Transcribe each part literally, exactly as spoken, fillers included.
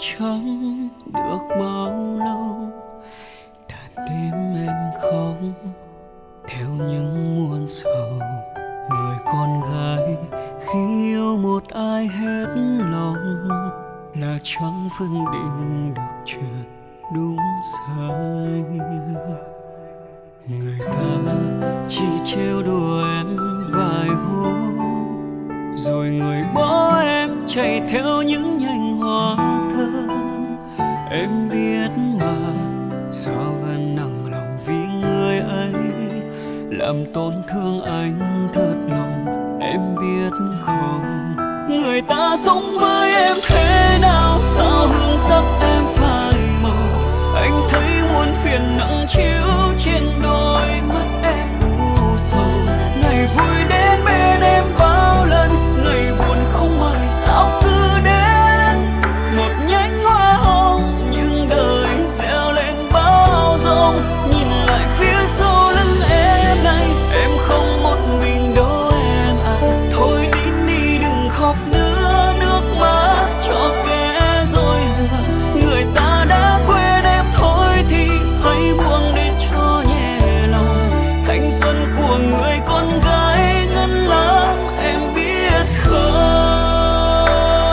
chẳng được bao lâu. Đàn đêm em khóc theo những muôn sầu. Người con gái khi yêu một ai hết lòng là chẳng phân định được chuyện đúng sai. Người ta chỉ trêu đùa em vài hôm, rồi người bỏ em chạy theo những nhành hoa thơm. Em biết mà sao vẫn nặng lòng vì người ấy làm tổn thương anh thật lòng. Em biết không, người ta sống với em thế nào, sao hương sắc em phai màu. Anh thấy muôn phiền nặng chiếu trên đôi mắt em u sầu. Ngày vui đến bên em bao lần, ngày buồn không mời sao cứ đến. Một nhánh hoa hồng nhưng đời gieo lên bao giông. Nhìn lại phía sau lưng em này, em không một mình đâu em à. Thôi nín đi đừng khóc nữa, nước mắt cho kẻ rồi lừa. Người ta đã quên em thôi thì hãy buông đến cho nhẹ lòng. Thanh xuân của người con gái ngắn lắm em biết không.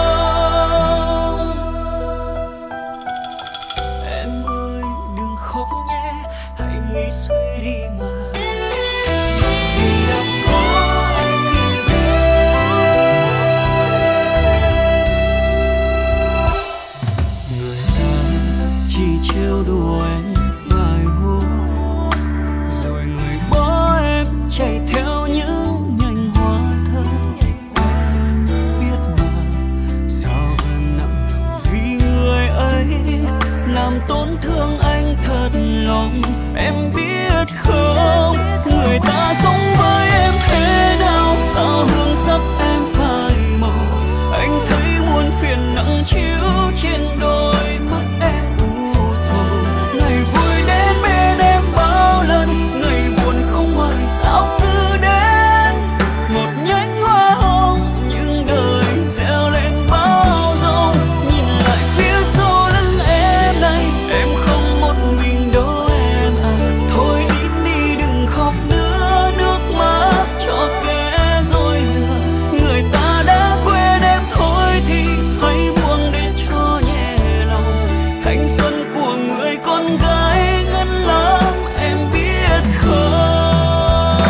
Em ơi đừng khóc nhé, hãy nghĩ suy đi mà. Vì đã có anh kề bên. Người ta chỉ trêu đùa em vài hôm, rồi người bỏ em chạy theo những nhành hoa thơm. Em biết mà sao vẫn nặng lòng vì người ấy làm tổn thương anh thật lòng. Em biết không, người ta sống với em thế nào, sao hương sắc em phai màu. Anh thấy muôn phiền nặng chiếu trên đôi mắt em u sầu. Ngày vui đến bên em bao lần, ngày buồn không mời sao cứ đến. Một nhánh hoa hồng nhưng đời gieo lên bao giông. Nhìn lại phía sau lưng em này, em không một mình đâu em à. Thôi nín đi đừng khóc nữa, nước mắt cho kẻ rồi lừa. Người ta đã quên em thôi thì hãy buông đến cho nhẹ lòng. Thanh xuân của người con gái ngắn lắm em biết không.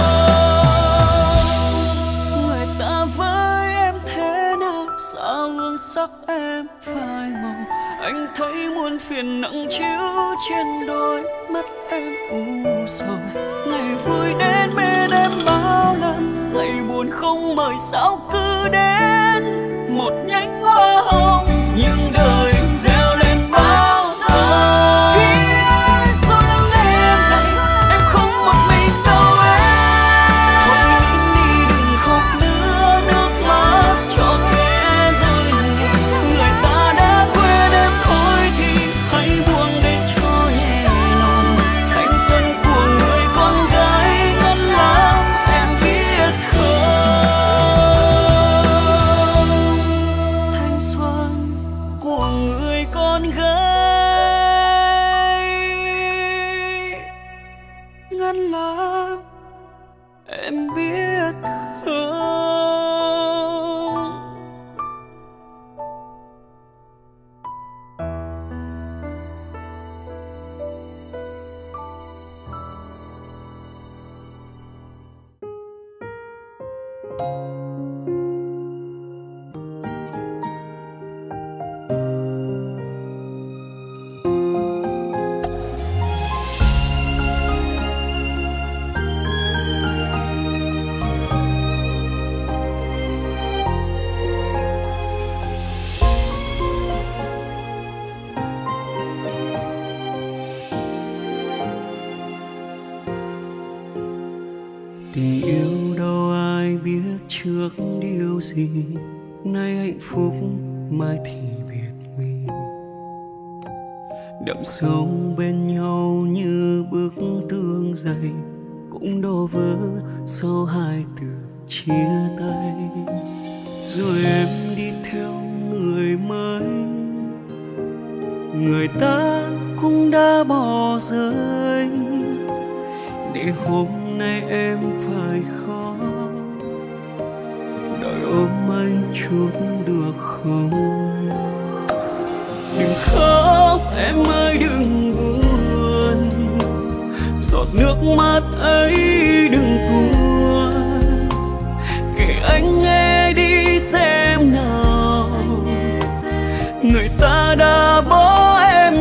Người ta với em thế nào, sao hương sắc em phai màu. Anh thấy muôn phiền nặng chiếu trên đôi mắt em u sầu. Ngày vui đến bên em bao lần, ngày buồn không mời sao cứ đến. Một nhánh hoa hồng nhưng đời gieo lên bao giông. Phía sau lưng em này, em không một mình đâu em. Thôi nín đi đừng khóc nữa, nước mắt cho kẻ rồi lừa. Người ta đã quên em thôi thì hãy buông đến cho nhẹ lòng. Thanh xuân của người con gái ngắn lắm em biết không. Thanh xuân của người con gái ngắn lắm em biết không. Tình yêu đâu ai biết trước điều gì, nay hạnh phúc mai thì biệt ly. Đậm sâu bên nhau như bức tường dày, cũng đổ vỡ sau hai từ chia tay. Rồi em đi theo người mới, người ta cũng đã bỏ rơi, để hôm nay em phải khó đòi ôm anh chút được không? Đừng khóc em ơi đừng buồn, giọt nước mắt ấy đừng tuôn, kể anh nghe đi xem nào, người ta đã bỏ em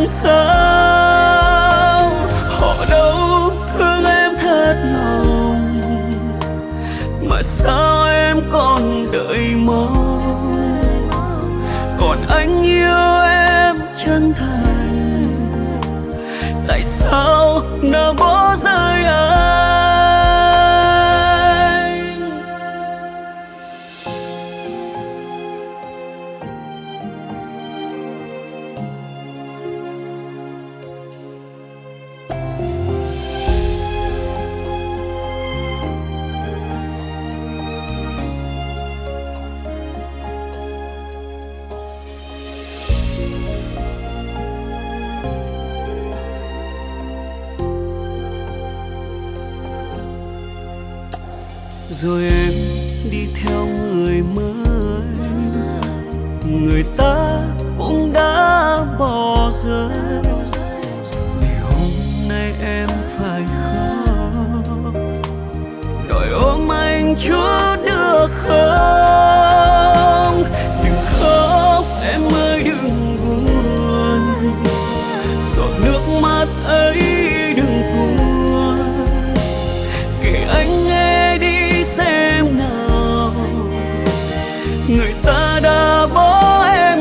sao? Họ đâu thương em thật lòng, mà sao em còn đợi mong? Còn anh yêu em chân thành, tại sao nỡ bỏ rơi anh? Rồi em đi theo người mới, người ta cũng đã bỏ rơi, để hôm nay em phải khóc đòi ôm anh chút được không? Đừng khóc em ơi đừng buồn, giọt nước mắt ấy đừng tuôn, kể anh nghe đi xem nào, người ta đã bỏ em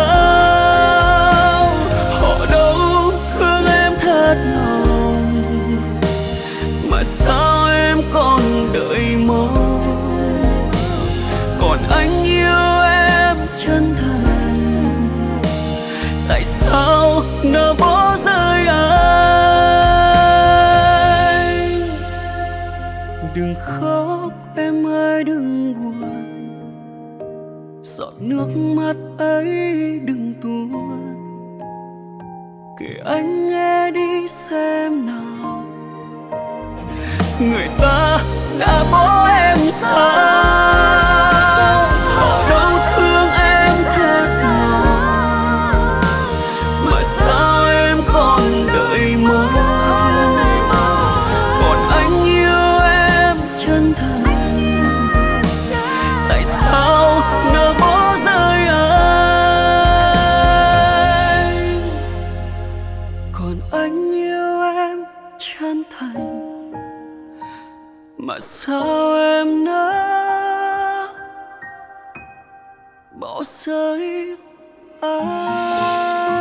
sao? Họ đâu thương em thật lòng, mà sao em còn đợi mong? Còn anh yêu em chân thành, tại sao nỡ bỏ rơi anh? Đừng khóc em ơi đừng buồn, giọt nước mắt ấy đừng tuôn, kể anh nghe đi xem nào, người ta đã bỏ em sao? Họ đâu thương em thật lòng, mà sao em còn đợi mong? Còn anh yêu em chân thành, tại sao nỡ bỏ rơi anh? Còn anh yêu em chân thành, mà sao em nỡ bỏ rơi anh?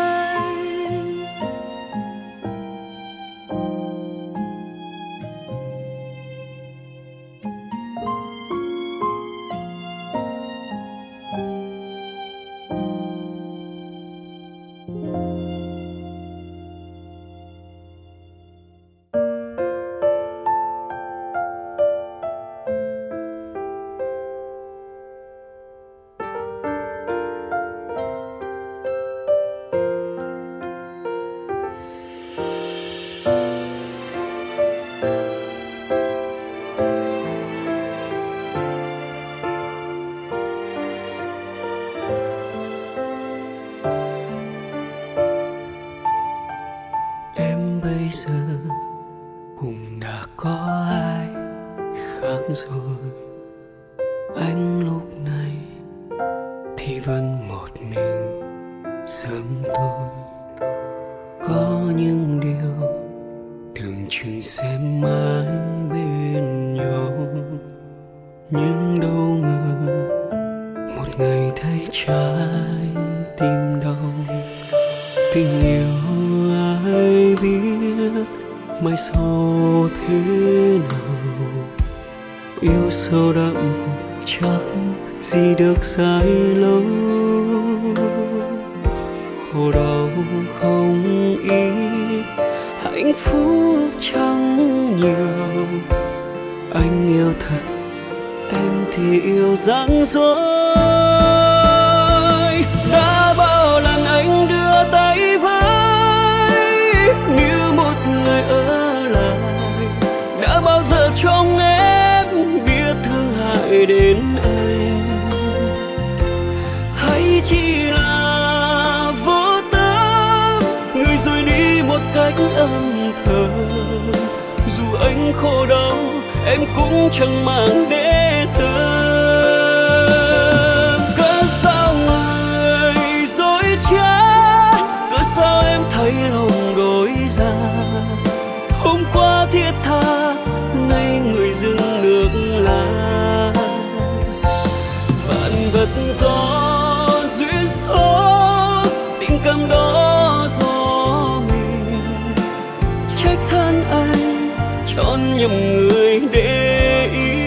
Bây giờ cũng đã có ai khác rồi, anh lúc này thì vẫn một mình sớm tôi. Có những điều tưởng chừng sẽ mãi bên nhau, nhưng đâu ngờ một ngày thấy trái tim đau. Tình yêu ai biết mai sau thế nào, yêu sâu đậm chắc gì được dài lâu. Khổ đau không ít, hạnh phúc chẳng nhiều. Anh yêu thật, em thì yêu rắn rối. Đã bao lần anh đưa tay với hại đến anh, hay chỉ là vô tâm người rồi đi một cách âm thầm. Dù anh khổ đau em cũng chẳng màng để tâm. Cớ sao người dối trá, cớ sao em thấy lòng đổi ra. Hôm qua thiết tha nay người dưng nước lã. Vạn vật do duyên số, tình cảm đó do mình. Trách than anh chọn nhầm người để yêu.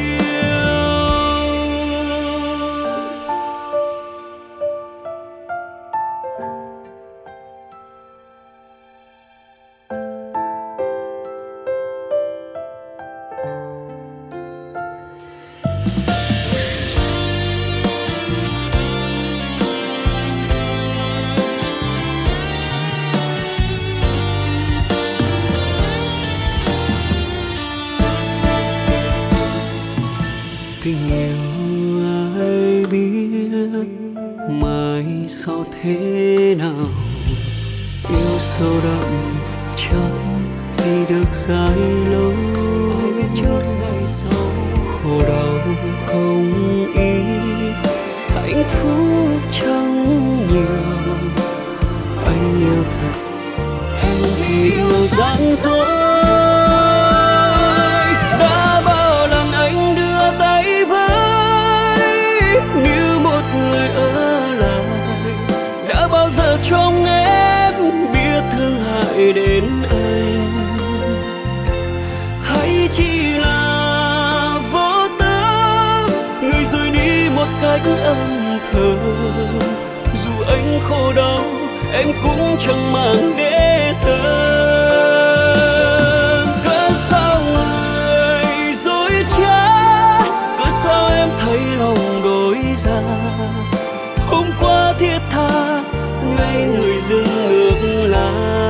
Tình yêu ai biết mai sau thế nào. Yêu sâu đậm chắc gì được dài lâu. Ai biết trước ngày sau khổ đau không ít, hạnh phúc chẳng nhiều. Anh yêu thật, em thì yêu gian dối. Đã bao lần anh đưa tay với, như một người ở lại. Đã bao giờ trong em biết thương hại đến anh, hay chỉ là vô tâm người rồi đi một cách âm thầm. Dù anh khổ đau em cũng chẳng màng để tâm. Cớ sao người dối trá, cớ sao em thấy lòng đổi ra. Hôm qua thiết tha nay người dưng nước lã.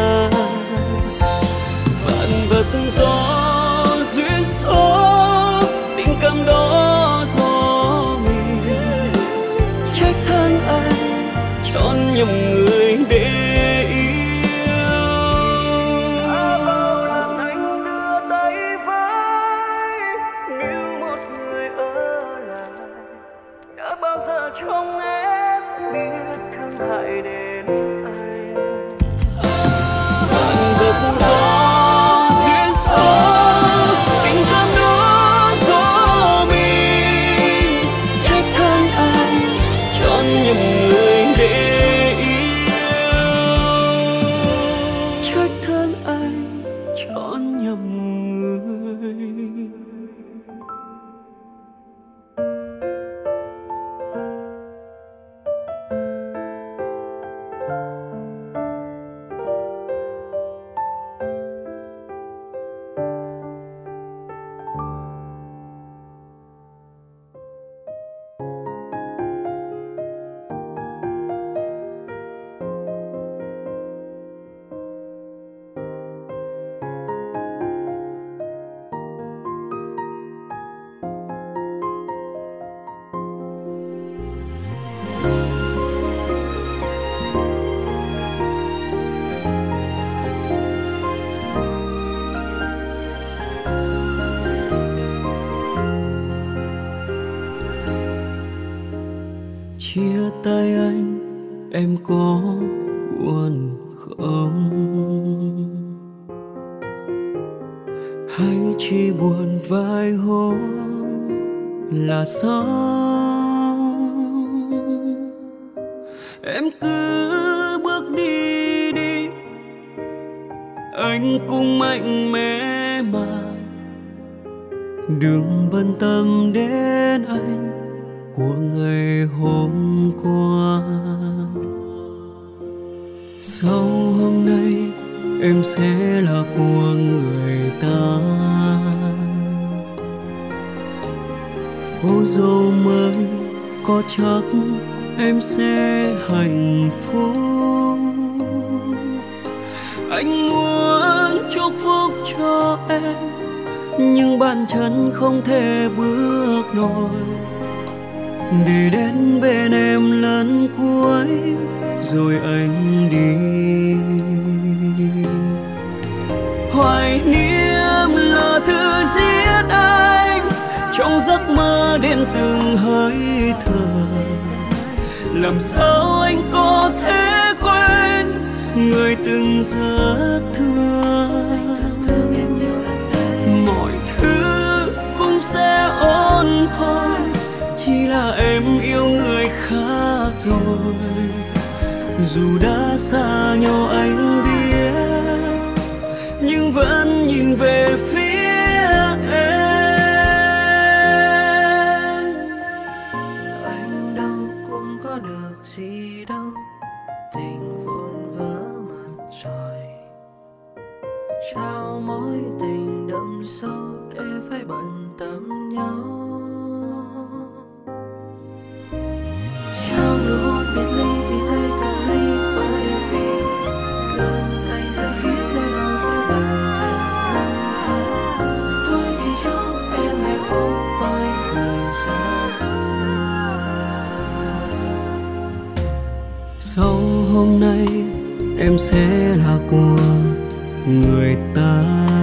Vạn vật do duyên số, tình cảm đó do mình. Trách than anh chọn nhầm người để yêu. Đã bao lần anh đưa tay với, như một người ở lại. Đã bao giờ trong em biết thương hại đến anh. Vạn vật do duyên số, tình cảm đó do mình. Trách than anh chọn nhầm người để yêu. Trách than anh chọn nhầm người. Chia tay anh em có buồn không, hay chỉ buồn vài hôm là xong. Em cứ bước đi đi, anh cũng mạnh mẽ mà. Đừng bận tâm đến anh của ngày hôm qua. Sau hôm nay em sẽ là của người ta. Cô dâu mới có chắc em sẽ hạnh phúc. Anh muốn chúc phúc cho em, nhưng bàn chân không thể bước nổi. để đến bên em lần cuối rồi anh đi. Hoài niệm là thứ giết anh trong giấc mơ đến từng hơi thở. Làm sao anh có thể quên người từng rất thương. Mọi thứ cũng sẽ ổn thôi, chỉ là em yêu người khác rồi. Dù đã xa nhau anh biết, nhưng vẫn nhìn về phía em. Anh đâu cũng có được gì đâu, tình vụn vỡ mặt trời. Trao mối tình đậm sâu để phải bận tâm nhau. Trao nụ hôn biệt ly vì tay càng ly, bởi vì cơn say sẽ khiến nơi đâu giữa bàn tay năm tháng. Thôi thì chúc em hạnh phúc với người xa. Sau hôm nay em sẽ là của người ta.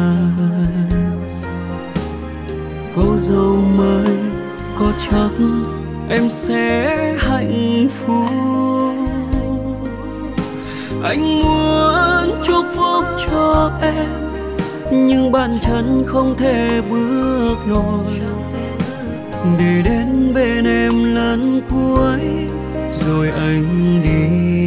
Cô dâu mới có chắc em sẽ hạnh phúc. Anh muốn chúc phúc cho em, nhưng bàn chân không thể bước nổi. Để đến bên em lần cuối rồi anh đi.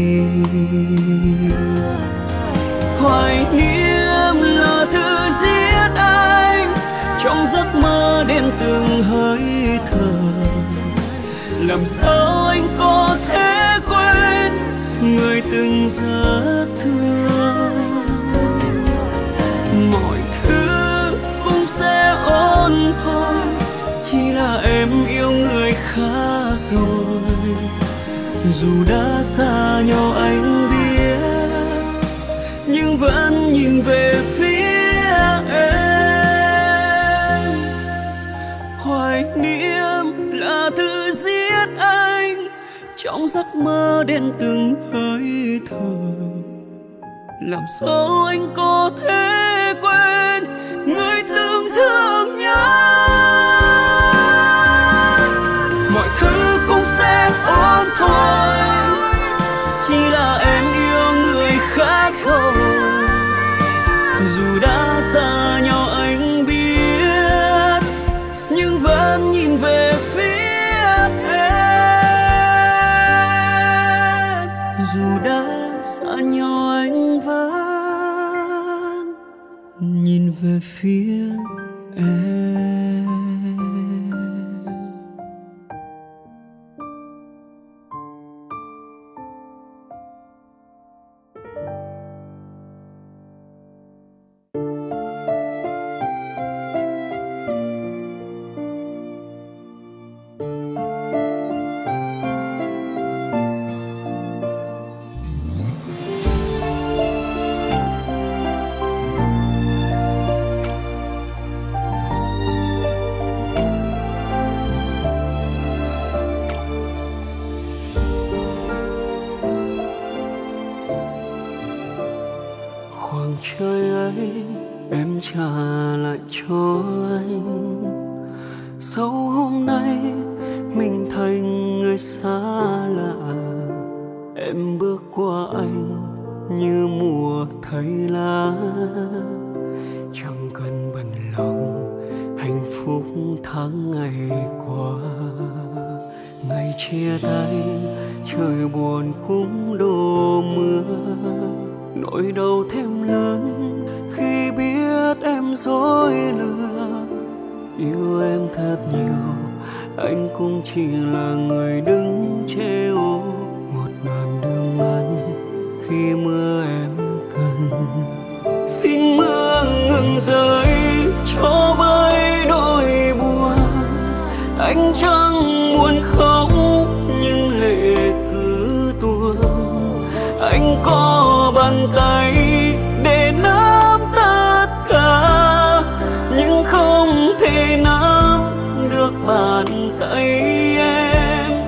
Hoài niệm là thứ giết anh trong giấc mơ đến từng hơi thở. Làm sao anh có thể quên người từng rất thương. Mọi thứ cũng sẽ ổn thôi, chỉ là em yêu người khác rồi. Dù đã xa nhau anh biết, nhưng vẫn nhìn về phía em. Hoài niệm là thứ giết anh trong giấc mơ đến từng hơi thở. Làm sao anh có thể quên người từng thương nhớ. Mọi thứ cũng sẽ ổn thôi, chỉ là em yêu người khác rồi. Dù đã xa nhau anh biết, nhưng vẫn nhìn về phía em. Dù đã xa nhau anh vẫn nhìn về phía em. Khoảng trời ấy em trả lại cho anh. Sau hôm nay mình thành người xa lạ. Em bước qua anh như mùa thay lá. Chẳng cần bận lòng hạnh phúc tháng ngày qua. Ngày chia tay trời buồn cũng đổ mưa. Nỗi đau thêm lớn khi biết em dối lừa. Yêu em thật nhiều, anh cũng chỉ là người đứng treo. Một đoạn đường ngắn khi mưa em cần. Xin mưa ngừng rơi cho bớt nỗi buồn. Anh chẳng muốn khóc nhưng lệ cứ tuôn. Anh có bàn tay để nắm tất cả, nhưng không thể nắm được bàn tay em.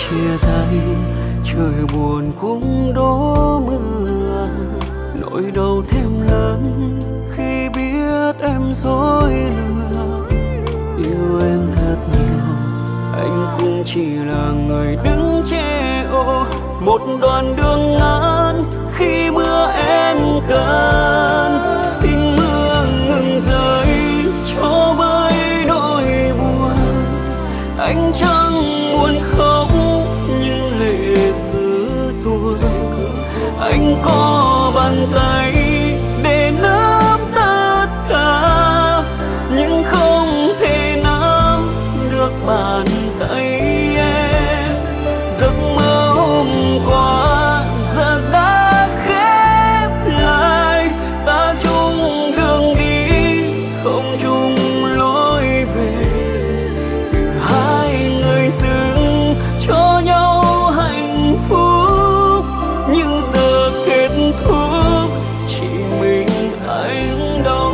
chia tay trời buồn cũng đổ mưa, nỗi đau thêm lớn khi biết em dối lừa. Yêu em thật nhiều, anh cũng chỉ là người đứng che ô một đoạn đường ngắn khi mưa em cần. Xin mưa ngừng rơi cho vơi nỗi buồn, anh chẳng muốn khóc nhưng lệ cứ tuôn. Anh có bàn tay để nắm tất cả nhưng không thể nắm được bàn tay em. Giấc mơ hôm qua giờ đã khép lại, ta chung đường đi không chung lối về. Từ hai người dưng cho nhau hạnh phúc nhưng giờ kết thúc chỉ mình anh đau.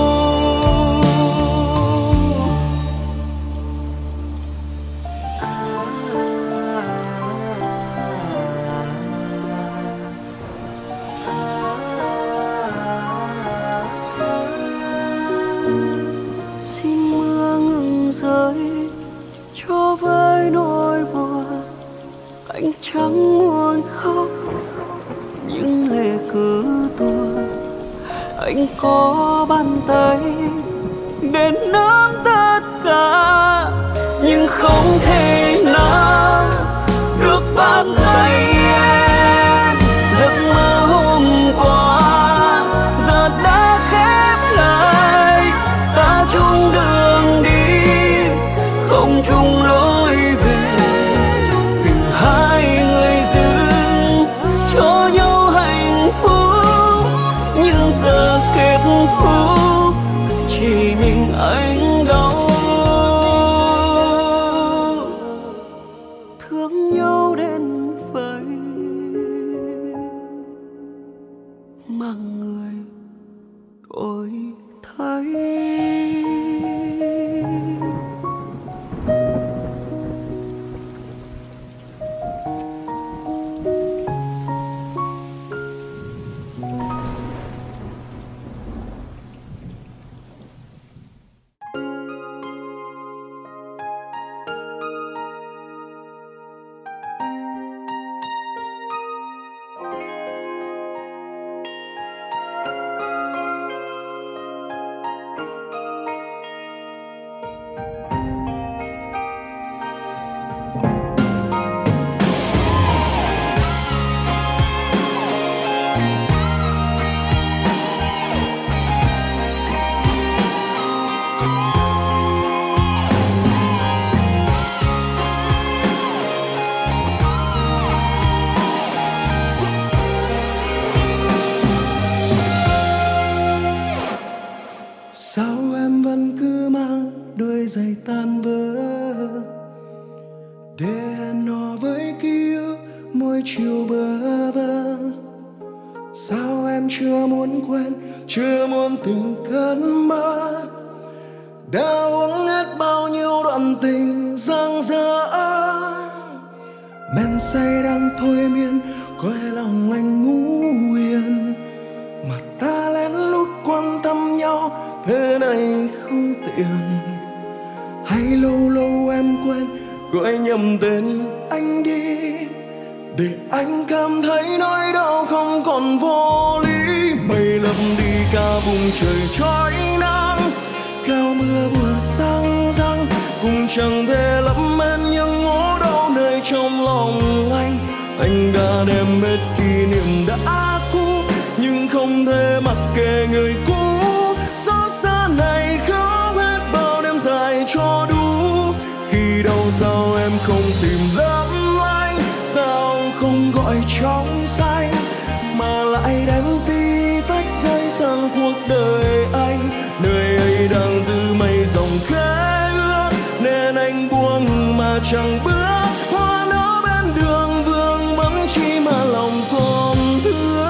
Xin mưa ngừng rơi cho vơi nỗi buồn, anh chẳng muốn khóc nhưng lệ cứ tuôn. Anh có bàn tay để nắm tất cả nhưng không thể nắm được bàn tay em. Giấc mơ hôm qua giờ đã khép lại, ta chung đường đi không chung lối về. Từ hai người dưng cho nhau hạnh phúc nhưng giờ kết thúc chỉ mình anh đau. Thương nhau đến vậy mà người đổi thay. Sao em vẫn cứ mang đôi giày tan vỡ để hẹn hò với ký ức mỗi chiều bơ vơ? Sao em chưa muốn quên, chưa muốn từng cơn mơ, đã uống hết bao nhiêu đoạn tình dang dở. Men say đang thôi miên coi lòng anh ngủ yên, mà ta lén lút quan tâm nhau thế này không tiện. Hay lâu lâu em quên gọi nhầm tên anh đi, để anh cảm thấy nỗi đau không còn vô lý. Mây lấp đi cả vùng trời trói nắng, cao mưa vừa sang răng cũng chẳng thể lấp hết những ngố đau nơi trong lòng anh. Anh đã đem hết kỷ niệm đã cũ nhưng không thể mặc kệ người cũ. Xót xa này khóc hết bao đêm dài cho đủ, khi đâu sao em không tìm lắm anh, sao không gọi trong xanh mà lại đem tí tách rơi sang cuộc đời anh. Nơi ấy đang giữ mây dòng khẽ ước nên anh buông mà chẳng bước. Hoa nở bên đường vương vấn chi mà lòng còn thương.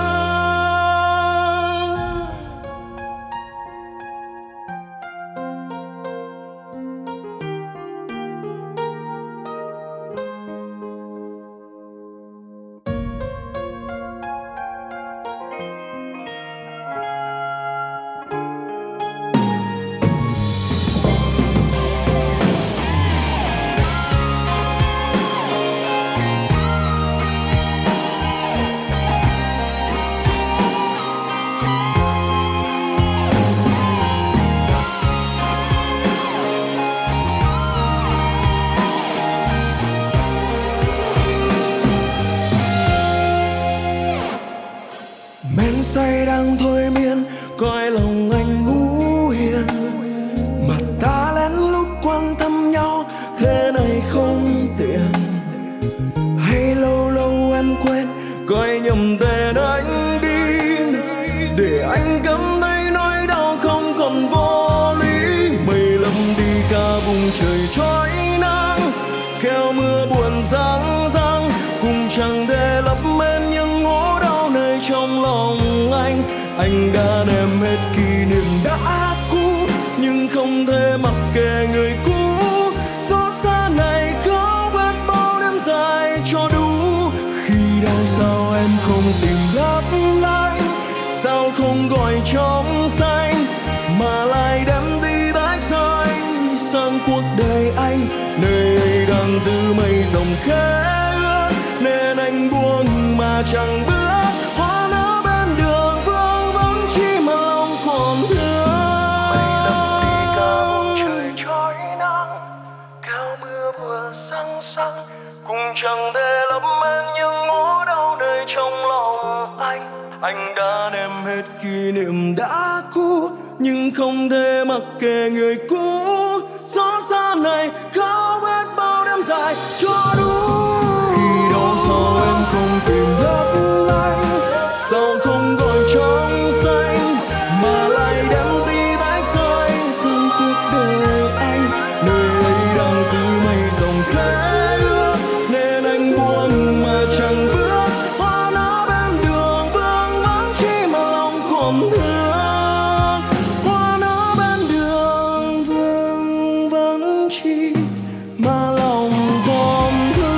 không gọi trong xanh mà lại đem đi tách rời sang cuộc đời anh. Nơi ấy đang giữ mây rồng khẽ ước nên anh buông mà chẳng bước. Hoa nở bên đường vương vấn chi mà lòng còn thương. Mây lấp đi cả bầu trời trói nắng, cao mưa vừa sang sang cũng chẳng thể lấp hết những nỗi đau đời trong lòng anh. Anh đã đem hết kỷ niệm đã cũ nhưng không thể mặc kệ người cũ. Xót xa này khao hết bao đêm dài cho đủ. Khi đó sao em không tìm được anh, sao không gọi trong xanh mà lại đem đi tách rời sang cuộc đời anh. Nơi ấy đang giữ mây rồng khẽ ước nên anh buông mà chẳng bước. Hoa nở bên đường vương vấn chi mà lòng còn thương. Hoa nở bên đường vương vấn chi mà lòng còn thương.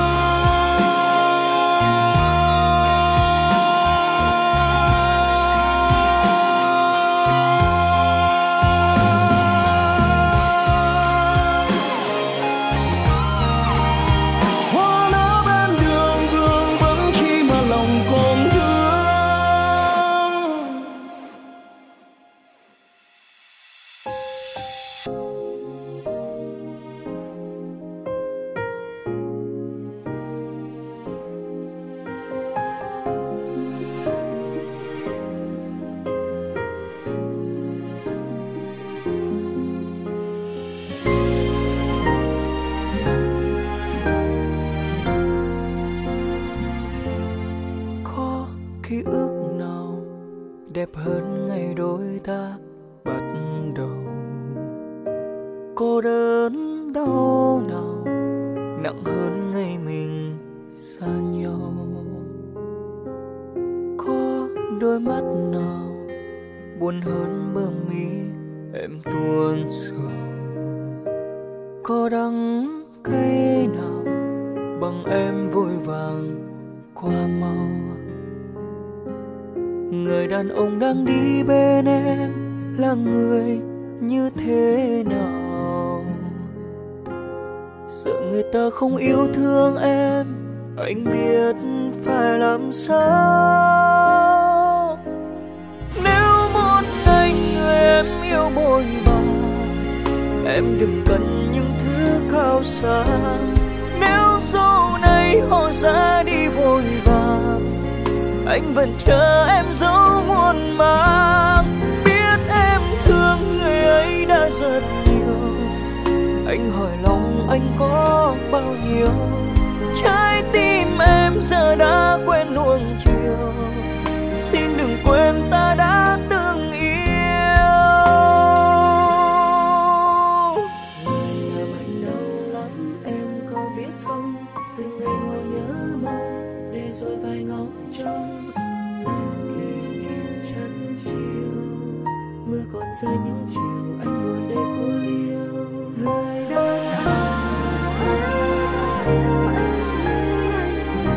Hoa nở bên đường vương vấn chi mà lòng còn thương. Có ký ức nào đẹp hơn ngày đôi ta bắt đầu? Cô đơn đau nào nặng hơn ngày mình xa nhau? Có đôi mắt nào buồn hơn bờ mi em tuôn sầu? Có đắng cay nào bằng em vội vàng qua mau? Người đàn ông đang đi bên em là người như thế nào? Sợ người ta không yêu thương em, anh biết phải làm sao. Nếu một ngày người em yêu bội bạc, em đừng cần những thứ cao xa. Nếu sau này họ ra đi vội vàng, anh vẫn chờ em dấu muôn màng. Biết em thương người ấy đã rất nhiều, anh hỏi lòng anh có bao nhiêu? Trái tim em giờ đã quen nuông chiều, xin đừng quên ta đã từng yêu. Người làm anh đau lắm em có biết không? Từng ngày ngồi nhớ mong để rồi phải ngóng trông từng kỷ niệm chân chiều. Mưa còn rơi những chiều anh ngồi đây cô liêu. Người đàn ông yêu em anh ta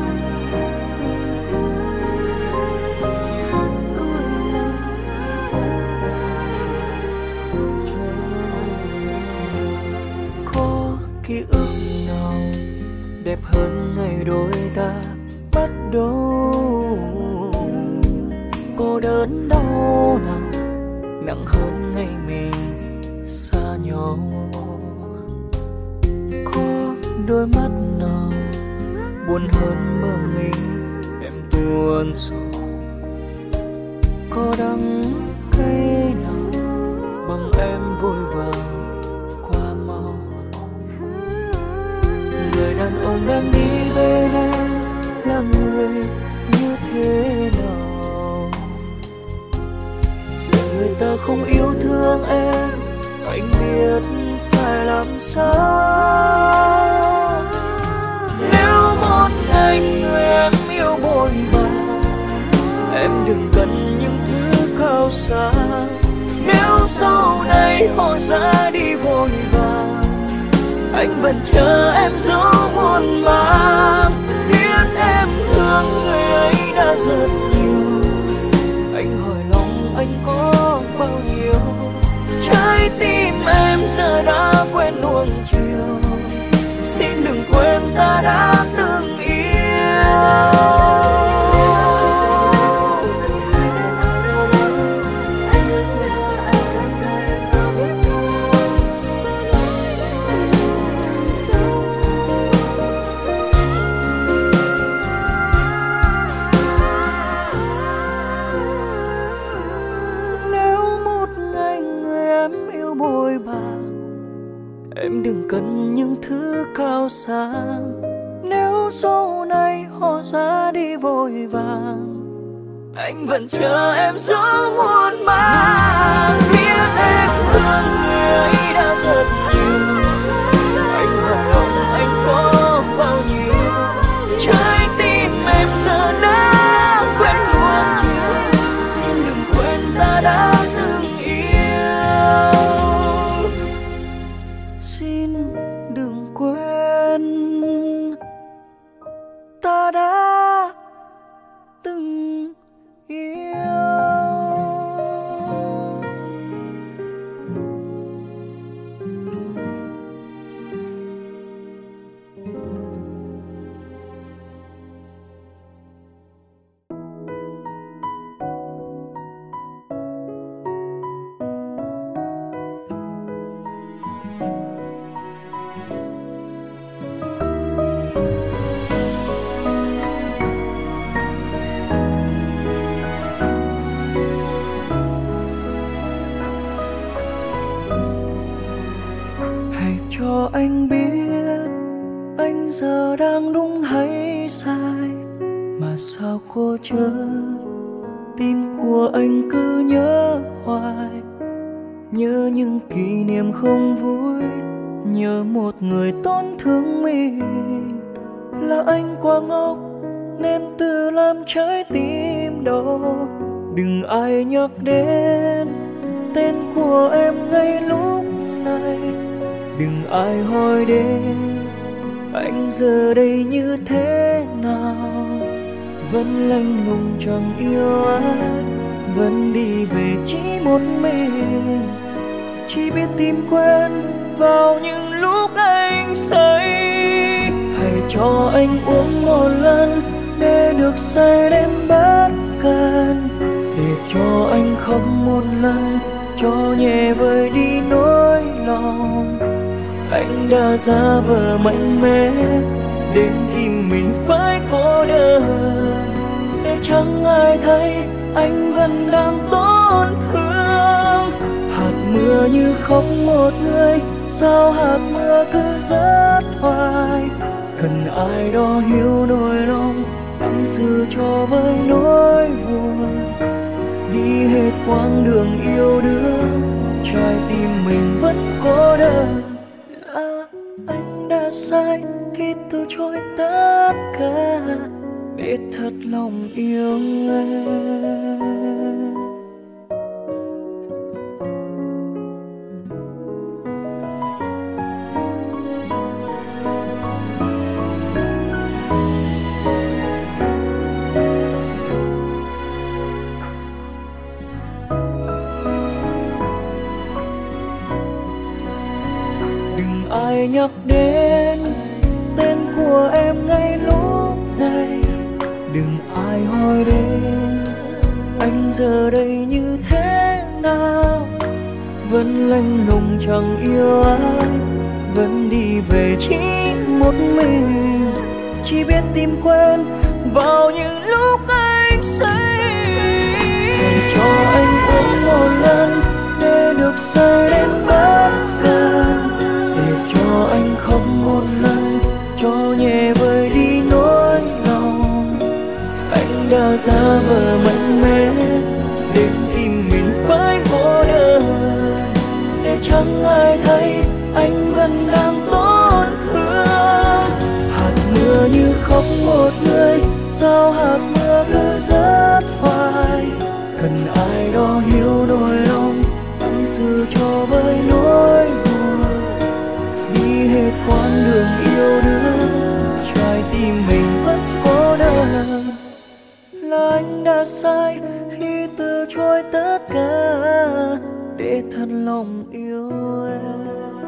khát cõi lòng Có ký ức nào đẹp hơn ngày đôi ta bắt đầu? Cô đớn đau nào nặng hơn ngày mình xa nhau? Có đôi mắt nào buồn hơn mơ mình em tuôn sầu? Có đắng cay nào bằng em vội vàng qua mau? Người đàn ông đang đi bên em là người như thế nào? Sợ người ta không yêu thương em, anh biết phải làm sao. Nếu một ngày người em yêu bội bạc, em đừng cần những thứ cao xa. Nếu sau này họ ra đi vội vàng, anh vẫn chờ em dấu muôn màng. Biết em thương người ấy đã rất nhiều, anh hỏi lòng giờ đã quên nuông chiều. Xin đừng quên ta đã từng yêu. Em đừng cần những thứ cao sang. Nếu dẫu này họ ra đi vội vàng, anh vẫn chờ em giữa muôn mang. Biết em thương người ấy đã rất nhiều, anh hỏi lòng anh có bao nhiêu. Trái tim em giờ đã quên nuông chiều. Xin đừng quên ta đã từng yêu. Xin đừng quên ta đã từng yêu. Cho anh biết anh giờ đang đúng hay sai, mà sao cô chớ tim của anh cứ nhớ hoài. Nhớ những kỷ niệm không vui, nhớ một người tổn thương mình. Là anh quá ngốc nên tự làm trái tim đau. Đừng ai nhắc đến tên của em ngay lúc này. Đừng ai hỏi đến anh giờ đây như thế nào. Vẫn lạnh lùng chẳng yêu ai, vẫn đi về chỉ một mình. Chỉ biết tìm quên vào những lúc anh say. Hãy cho anh uống một lần để được say đến bất cần. Để cho anh khóc một lần cho nhẹ vơi đi nỗi lòng. Anh đã giả vờ mạnh mẽ đến tim mình phải cô đơn. Để chẳng ai thấy anh vẫn đang tổn thương. Hạt mưa như khóc một người, sao hạt mưa cứ rớt hoài. Cần ai đó hiểu nỗi lòng, tâm sự cho với nỗi buồn. Đi hết quãng đường yêu đương, trái tim mình vẫn cô đơn. Là anh đã sai khi từ chối tất cả để thật lòng yêu em. Ai nhắc đến tên của em ngay lúc này. Đừng ai hỏi đến anh giờ đây như thế nào. Vẫn lạnh lùng chẳng yêu ai, vẫn đi về chỉ một mình. Chỉ biết tìm quên vào những lúc anh say. Hãy cho anh uống một lần để được say đến bất cần. Để cho anh khóc một lần cho nhẹ vơi đi nỗi lòng. Anh đã giả vờ mạnh mẽ đến tim mình phải cô đơn. Để chẳng ai thấy anh vẫn đang tổn thương. Hạt mưa như khóc một người, sao hạt mưa cứ rớt hoài. Cần ai đó hiểu nỗi lòng, tâm sự cho với nỗi buồn. Đi hết quãng đường yêu đương, trái tim mình vẫn cô đơn. Là anh đã sai khi từ chối tất cả để thật lòng yêu em.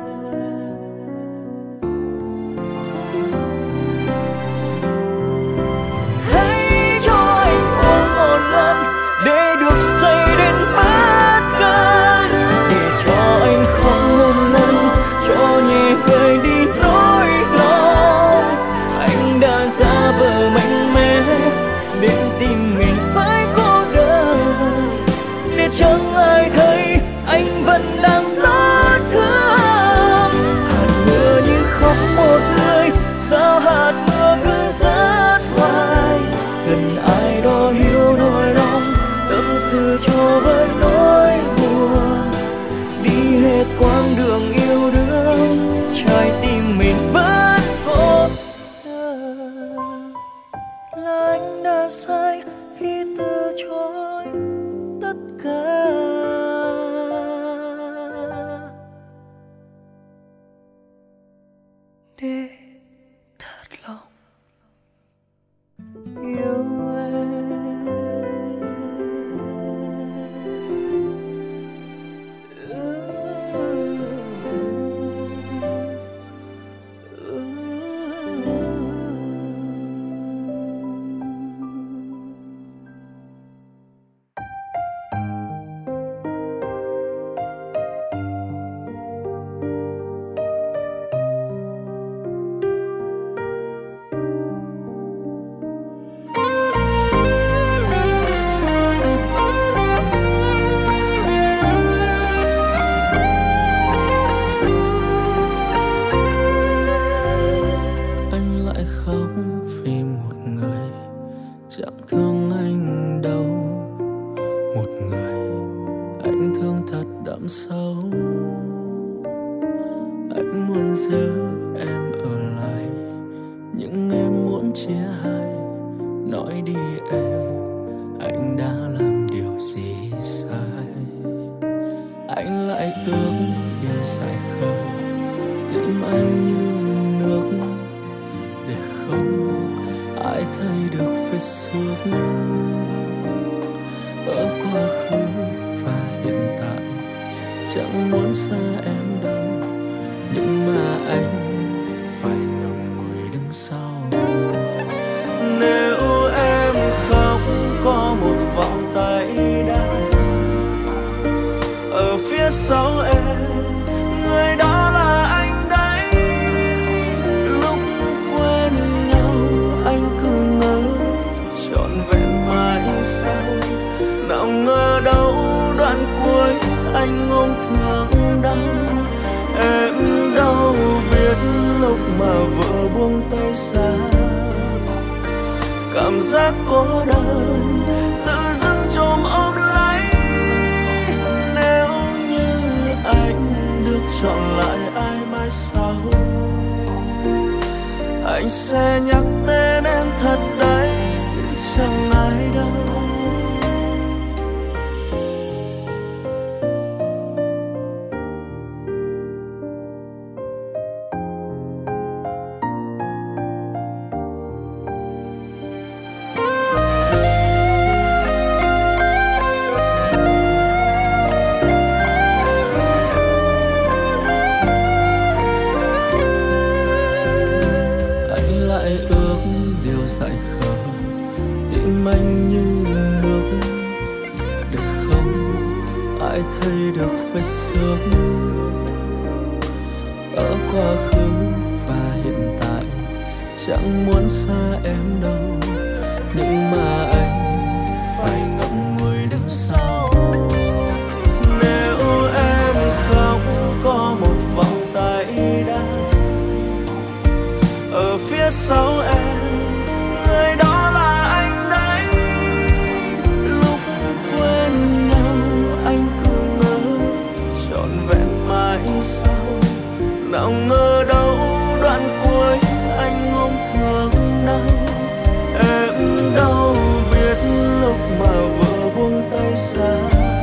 lại khóc vì một người chẳng thương anh đâu, một người anh thương thật đậm sâu. Anh muốn giữ em ở lại, nhưng em muốn chia hai. Nói đi em, anh đã làm điều gì sai? Anh lại ước điều dài khờ, tim anh như nước, để không ai thấy được vết xước. Ở quá khứ và hiện tại chẳng muốn xa em đâu, nhưng mà anh phải ngậm ngùi đứng sau. Nếu em khóc có một vòng tay đau ở phía sau em, người đó là anh đấy. Lúc quen nhau anh cứ ngỡ trọn vẹn mãi sau, nào ngờ đâu đoạn cuối anh ôm thương đau. Em đâu biết lúc mà vợ buông tay ra, cảm giác cô đơn tự dưng chồm ôm lấy. Nếu như anh được chọn lại ai mai sau, anh sẽ nhắc tên em thật đấy, chẳng ai đâu. Anh như nước, để không ai thấy được vết xước. Ở quá khứ và hiện tại chẳng muốn xa em đâu, nhưng mà anh phải ngậm ngùi đứng sau. Nếu em khóc có một vòng tay đau ở phía sau em, người đó là anh. Nào ngờ đâu đoạn cuối anh ôm thương đau. Em đâu biết lúc mà vợ buông tay ra,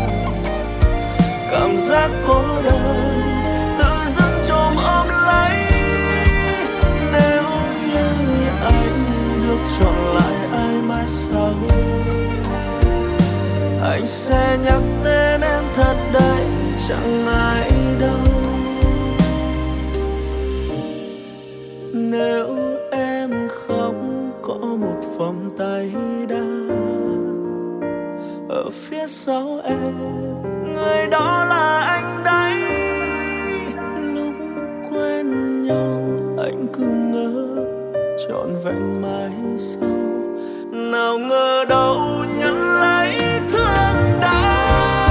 cảm giác cô đơn tự dưng chồm ôm lấy. Nếu như anh được chọn lại ai mai sau, anh sẽ nhắc tên em thật đấy, chẳng ai đâu. Nếu em khóc có một vòng tay đau ở phía sau em, người đó là anh đấy. Lúc quen nhau anh cứ ngỡ trọn vẹn mãi sau, nào ngờ đâu nhận lấy thương đau.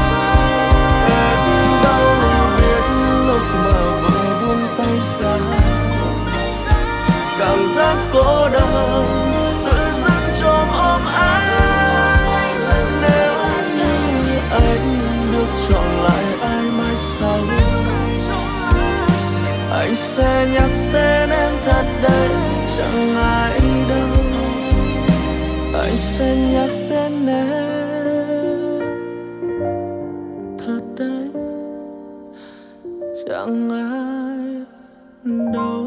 Em đâu biết lúc mà vợ buông tay ra, cảm giác cô đơn tự dưng chồm ôm anh. Nếu như anh được chọn lại ai mai sau, anh sẽ nhắc tên em thật đấy, chẳng ai đâu. Anh sẽ nhắc tên em thật đấy, chẳng ai đâu.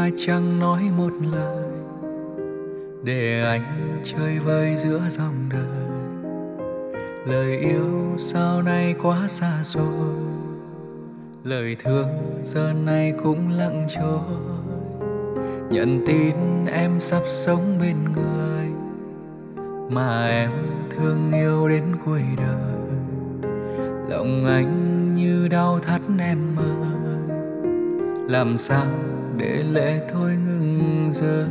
mà chẳng nói một lời, để anh chơi vơi giữa dòng đời. Lời yêu sau này quá xa xôi, lời thương giờ này cũng lặng trôi. Nhận tin em sắp sống bên người mà em thương yêu đến cuối đời. Lòng anh như đau thắt em ơi, làm sao để lệ thôi ngừng rơi.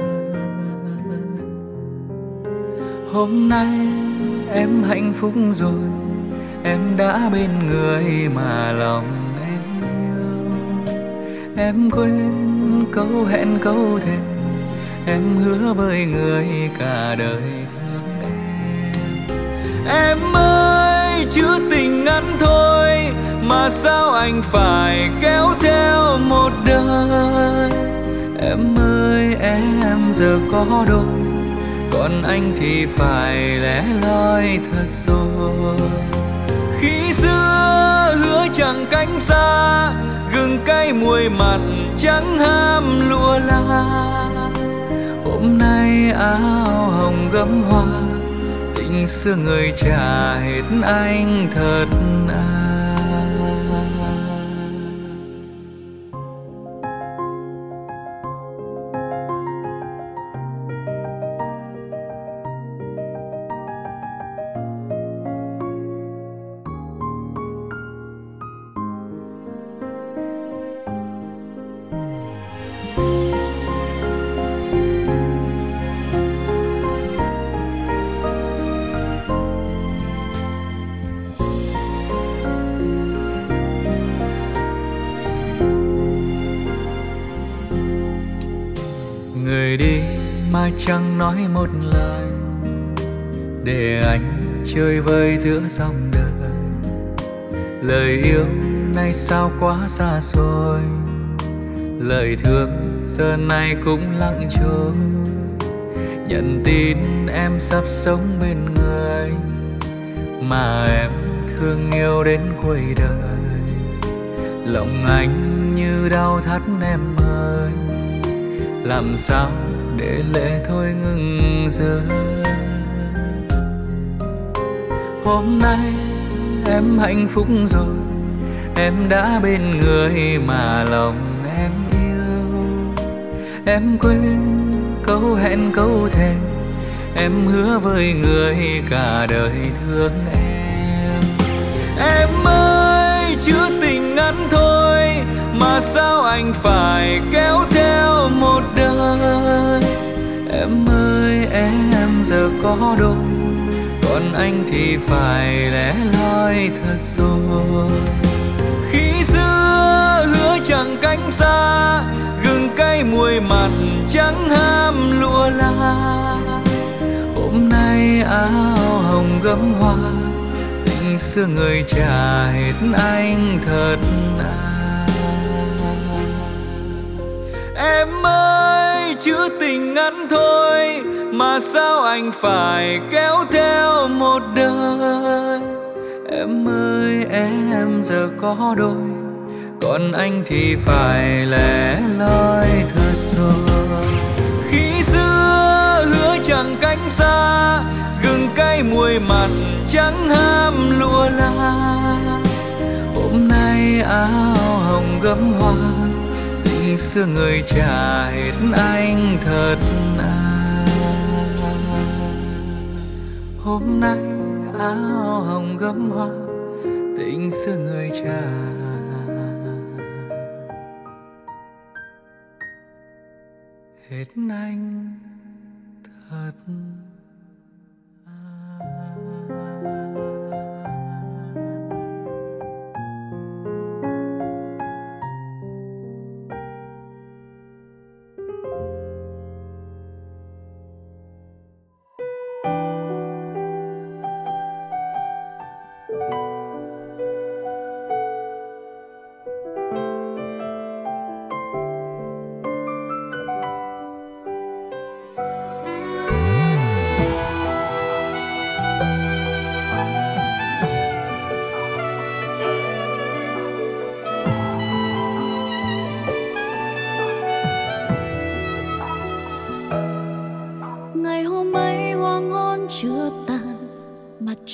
Hôm nay em hạnh phúc rồi, em đã bên người mà lòng em yêu. Em quên câu hẹn câu thề, em hứa với người cả đời thương em. Em ơi chữ tình ngắn thôi mà sao anh phải kéo theo một đời. Em ơi em giờ có đôi, còn anh thì phải lẻ loi thật rồi. Khi xưa hứa chẳng cánh xa, gừng cay muối mặn chẳng ham lụa la. Hôm nay áo hồng gấm hoa, tình xưa người trả hết anh thật à. Người đi mà chẳng nói một lời, để anh chơi vơi giữa dòng đời. Lời yêu này sao quá xa xôi, lời thương giờ này cũng lặng trôi. Nhận tin em sắp sống bên người mà em thương yêu đến cuối đời. Lòng anh như đau thắt em ơi, làm sao để lệ thôi ngừng rơi. Hôm nay em hạnh phúc rồi, em đã bên người mà lòng em yêu. Em quên câu hẹn câu thề, em hứa với người cả đời thương em. Em ơi chữ tình ngắn thôi mà sao anh phải kéo theo một đời. Em ơi em giờ có đôi, còn anh thì phải lẻ loi thật rồi. Khi xưa hứa chẳng cánh xa, gừng cay muối mặn chẳng ham lụa la. Hôm nay áo hồng gấm hoa, tình xưa người trả hết anh thật à. Em ơi chữ tình ngắn thôi mà sao anh phải kéo theo một đời. Em ơi em giờ có đôi, còn anh thì phải lẻ loi thật rồi. Khi xưa hứa chẳng cánh xa, gừng cay muối mặn chẳng ham lụa la. Hôm nay áo hồng gấm hoa, tình xưa người trả hết anh thật à. Hôm nay áo hồng gấm hoa, tình xưa người trả hết anh thật à.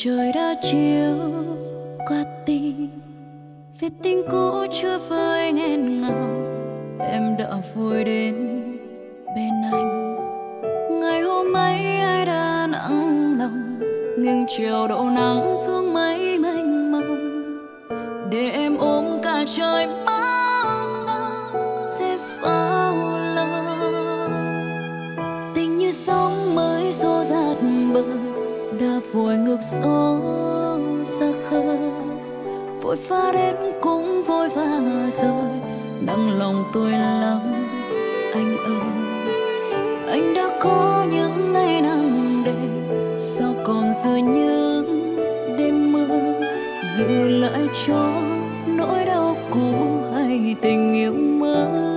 trời đã chiếu qua tim, vì tình cũ chưa vơi nghẹn ngào, em đã vui đến bên anh. Ngày hôm ấy ai đã nặng lòng, nghiêng chiều đổ nắng xuống mấy mênh mông, để em ôm cả trời mong sao sẽ vào lòng. Tình như sóng mới xô dạt bờ, đã vội ngược gió xa khơi, vội pha đến cũng vội vã rời, nặng lòng tôi lắm anh ơi. Anh đã có những ngày nắng đêm, sao còn dư những đêm mưa, giữ lại cho nỗi đau cũ hay tình yêu mới.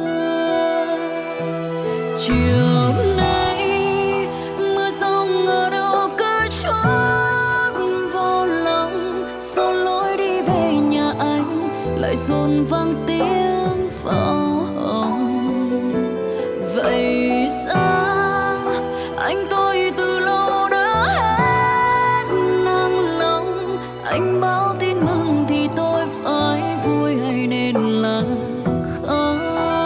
Chiều nay mưa rông ở đâu cứ trút vào lòng, sau lối đi về nhà anh lại dồn vang tiếng pháo hồng. Vậy sao anh tôi từ lâu đã hết nặng lòng, anh báo tin mừng thì tôi phải vui hay nên là khóc.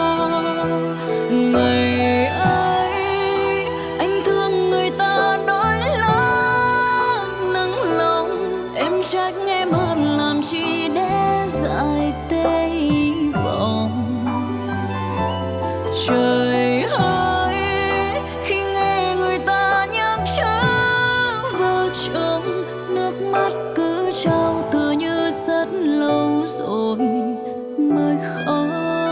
Ngày ấy anh thương người ta nói lắm nặng lòng, em trách em hơn làm chi để dại tê hy vọng. Trời ơi khi nghe người ta nhắc chớ vợ chồng, nước mắt cứ trao tựa như rất lâu rồi mới khóc.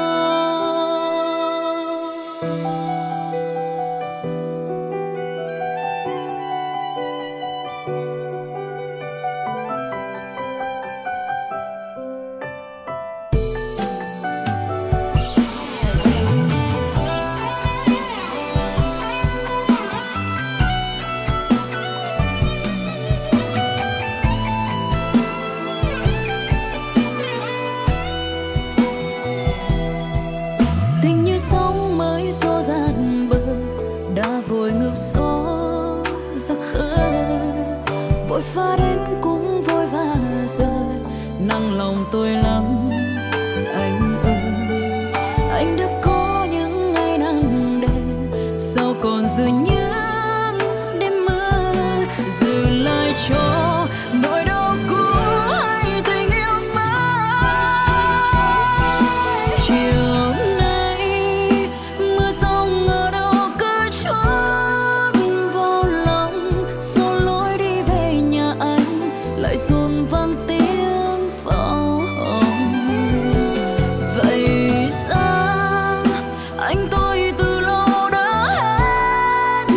Tình như sóng mới xô dạt bờ, đã vội ngược gió ra khơi, vội pha đến cũng vội vã rời, nặng lòng tôi lắm anh ơi. Anh đã có những ngày nắng đêm, sao còn dư những đêm mưa, giữ lại cho nỗi đau cũ hay tình yêu mới. Chiều nay mưa rông ở đâu cứ trút vào lòng, sau lối đi về nhà anh lại dồn vang tiếng pháo hồng. Vậy sao anh tôi từ lâu đã hết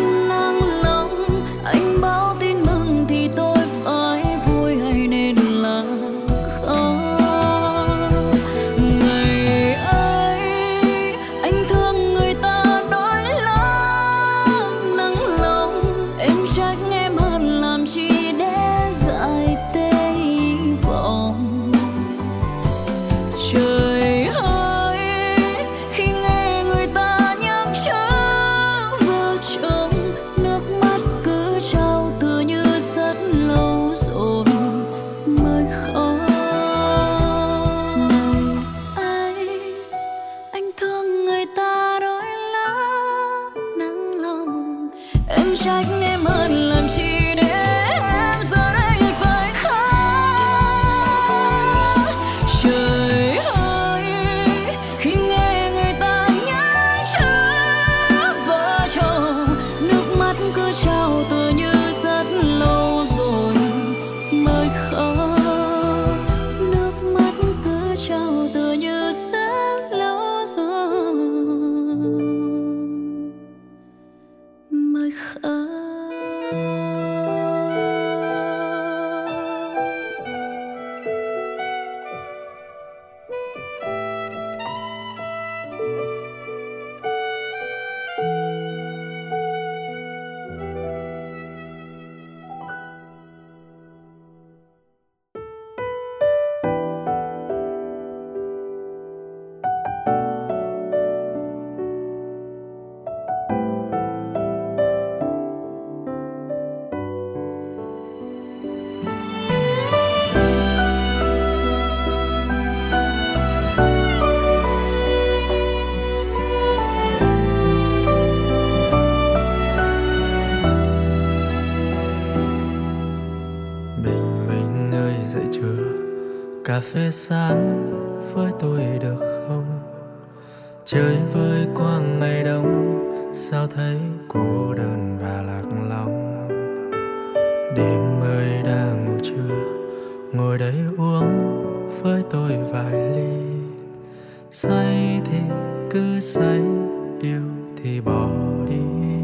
phê sáng với tôi được không? Chơi với quang ngày đông, sao thấy cô đơn và lạc lòng. Đêm ơi đang ngủ trưa, ngồi đây uống với tôi vài ly. Say thì cứ say, yêu thì bỏ đi.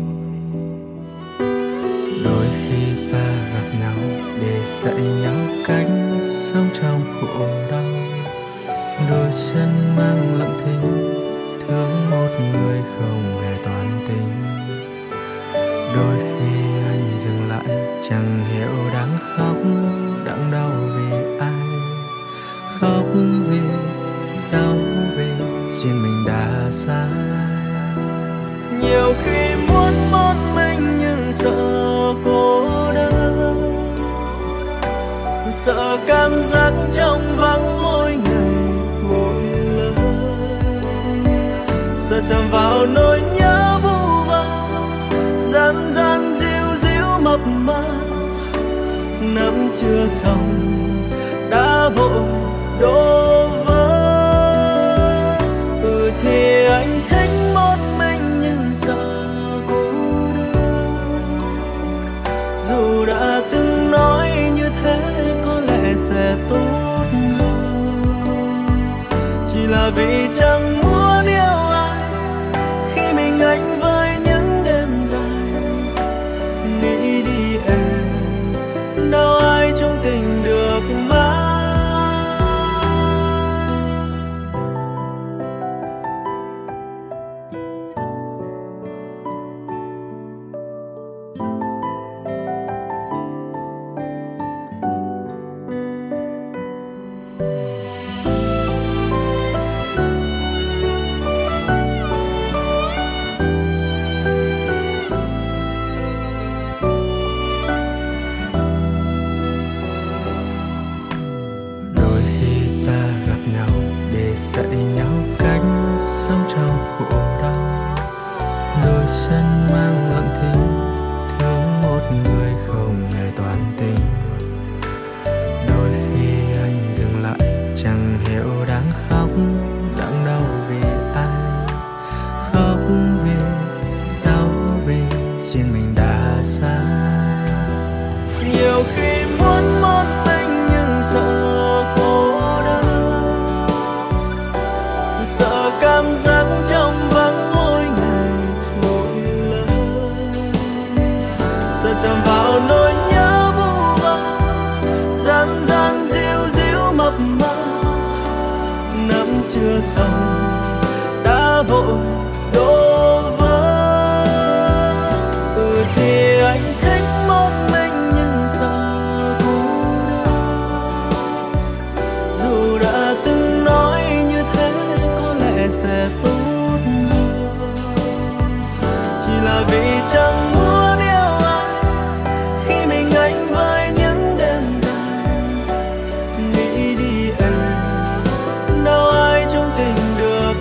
Đôi khi ta gặp nhau để dạy nhau cách sống trong khổ đau. Đôi chân mang lặng thinh, thương một người không hề toàn tình. Đôi khi anh dừng lại, chẳng hiểu đang khóc, đang đau vì ai. Khóc vì đau vì duyên mình đã xa. Nhiều khi muốn một mình nhưng sợ cô đơn, sợ cảm giác trong vắng mỗi ngày mỗi lời. Sợ chạm vào nỗi nhớ vu vơ, gian gian díu díu mập mờ. Nắm chưa xong đã vội đổ vỡ. Ừ thì anh thích một mình nhưng sợ cô đơn. Dù đã từng nói như thế có lẽ sẽ tốt hơn, chỉ là vì chẳng muốn yêu ai khi mình anh với những đêm dài. Nghĩ đi em, đâu ai trong tình được mãi. Dạy nhau cách sống trong khổ đau. Đôi chân mang lặng thinh, thương một người không hề toàn tình. Đôi khi anh dừng lại, chẳng hiểu đang khóc, đang đau vì ai. Khóc vì đau vì duyên mình đã xa. Nhiều khi muốn một mình nhưng sợ cô đơn, sợ cảm giác trong vắng mỗi ngày mỗi lời. Sợ chạm vào nỗi nhớ vu vơ, gian gian díu díu mập mờ. Nắm chưa xong đã vội đổ vỡ. Ừ thì anh thích một mình nhưng sợ cô đơn. Dù đã từng nói như thế có lẽ sẽ tốt hơn, chỉ là vì chẳng muốn yêu ai khi mình anh với những đêm dài. Nghĩ đi em, đâu ai trong tình được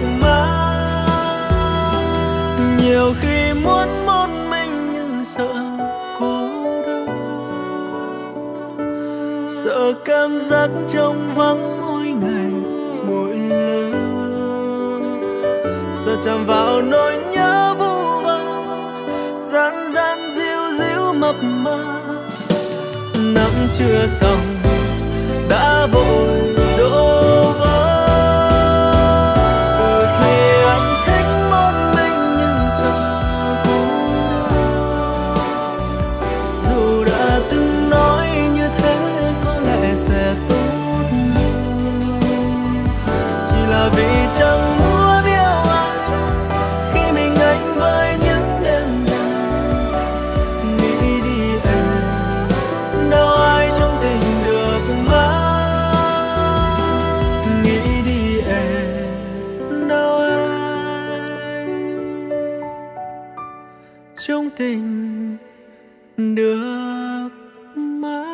mãi. Nhiều khi muốn một mình nhưng sợ cô đơn, sợ cảm giác trong vắng mỗi ngày mỗi lời. Sợ chạm vào nỗi nhớ vu vơ, gian gian díu díu mập mờ. Nắm chưa xong đã vội đổ vỡ. Ừ thì anh thích một mình nhưng sợ cô đơn. Dù đã từng nói như thế có lẽ sẽ tốt hơn, chỉ là vì chẳng muốn yêu ai khi mình anh với những đêm dài. Nghĩ đi em, đâu ai trong tình được mãi. Nghĩ đi em, đâu ai trong tình được mãi.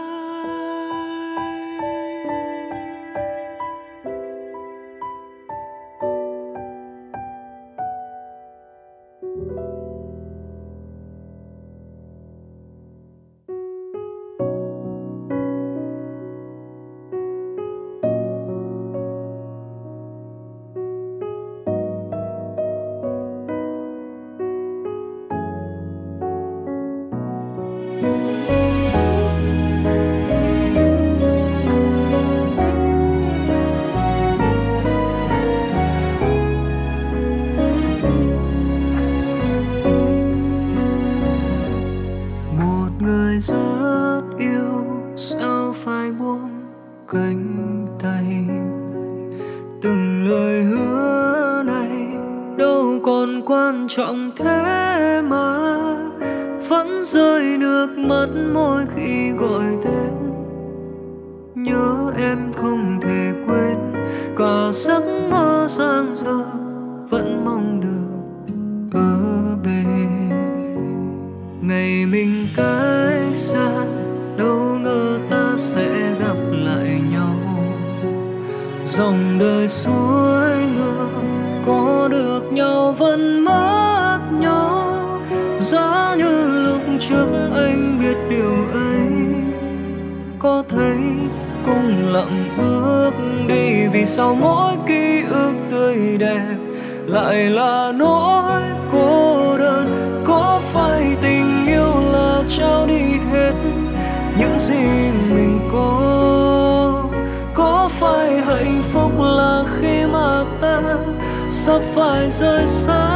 từng lời hứa này đâu còn quan trọng thế mà vẫn rơi nước mắt mỗi khi gọi tên. Nhớ em không thể quên, cả giấc mơ giang dở vẫn mong được ở bên. Ngày mình cách xa đâu ngờ ta sẽ gặp lại nhau. Dòng đời suối ngược có được nhau vẫn mất nhau. Giá như lúc trước anh biết điều ấy, có thấy cùng lặng bước đi. Vì sao mỗi ký ức tươi đẹp lại là nỗi cô đơn? Có phải tình yêu là trao đi hết những gì mình có? Có phải hạnh phúc là khi mà ta sắp phải rời xa?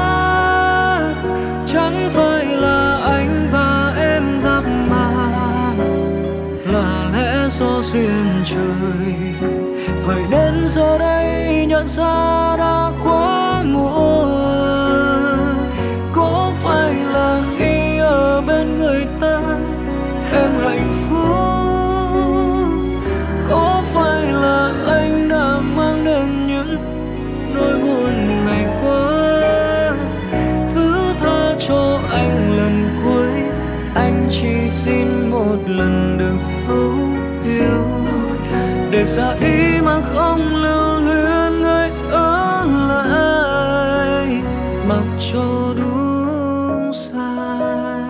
Chẳng phải là anh và em gặp mà là lẽ do duyên trời. Vậy nên giờ đây nhận ra đã quá muộn. Có phải là khi ở bên người ta em hạnh phúc? Có phải là anh đã mang đến những nỗi buồn ngày qua? Thứ tha cho anh lần cuối, anh chỉ xin một lần được thấu hiểu. Để xa ý mà không lưu luyến người ở lại, mặc cho đúng sai.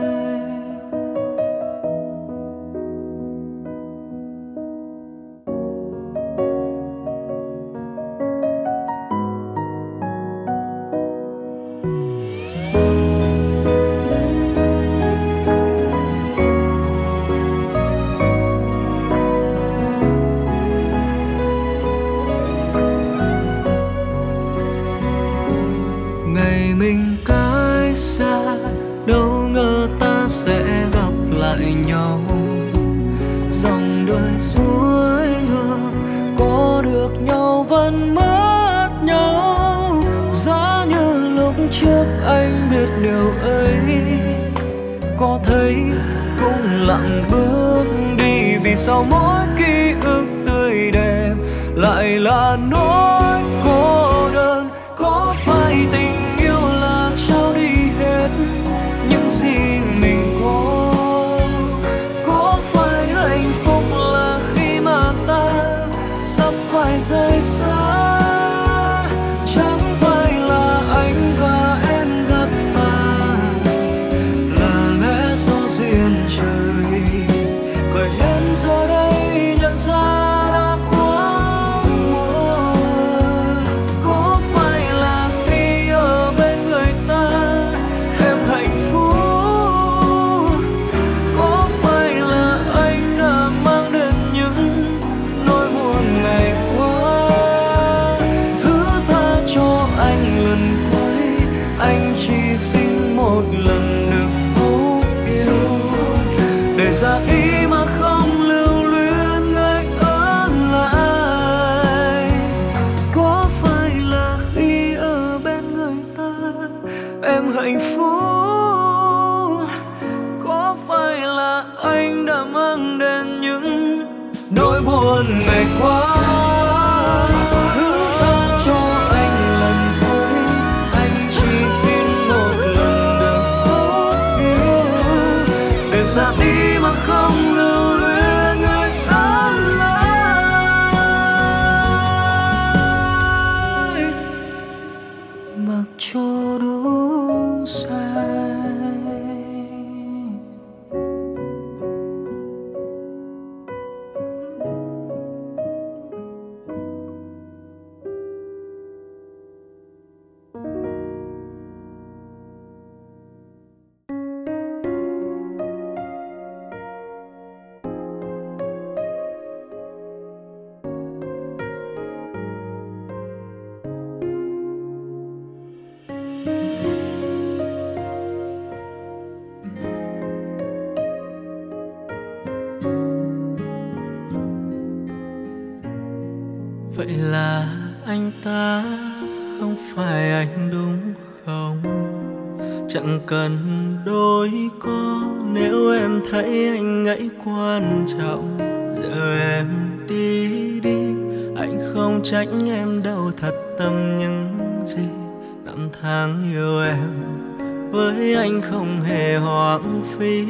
Ngày mình cách xa đâu ngờ ta sẽ gặp lại nhau. Dòng đời suối ngược có được nhau vẫn mất nhau. Giá như lúc trước anh biết điều ấy, có thấy cũng lặng bước đi. Vì sao mỗi ký ức tươi đẹp lại là nỗi cô đơn? Có phải tình yêu là trao đi hết những gì mình có? Có phải hạnh phúc là khi mà ta sắp phải rời xa? Chẳng phải là anh và em gặp mà là lẽ do duyên trời. Vậy nên giờ đây nhận ra đã quá muộn. Có phải là khi ở anh ta không phải anh đúng không? Chẳng cần đôi co nếu em thấy anh ấy quan trọng. Giờ em đi đi, anh không trách em đâu, thật tâm những gì năm tháng yêu em với anh không hề hoang phí.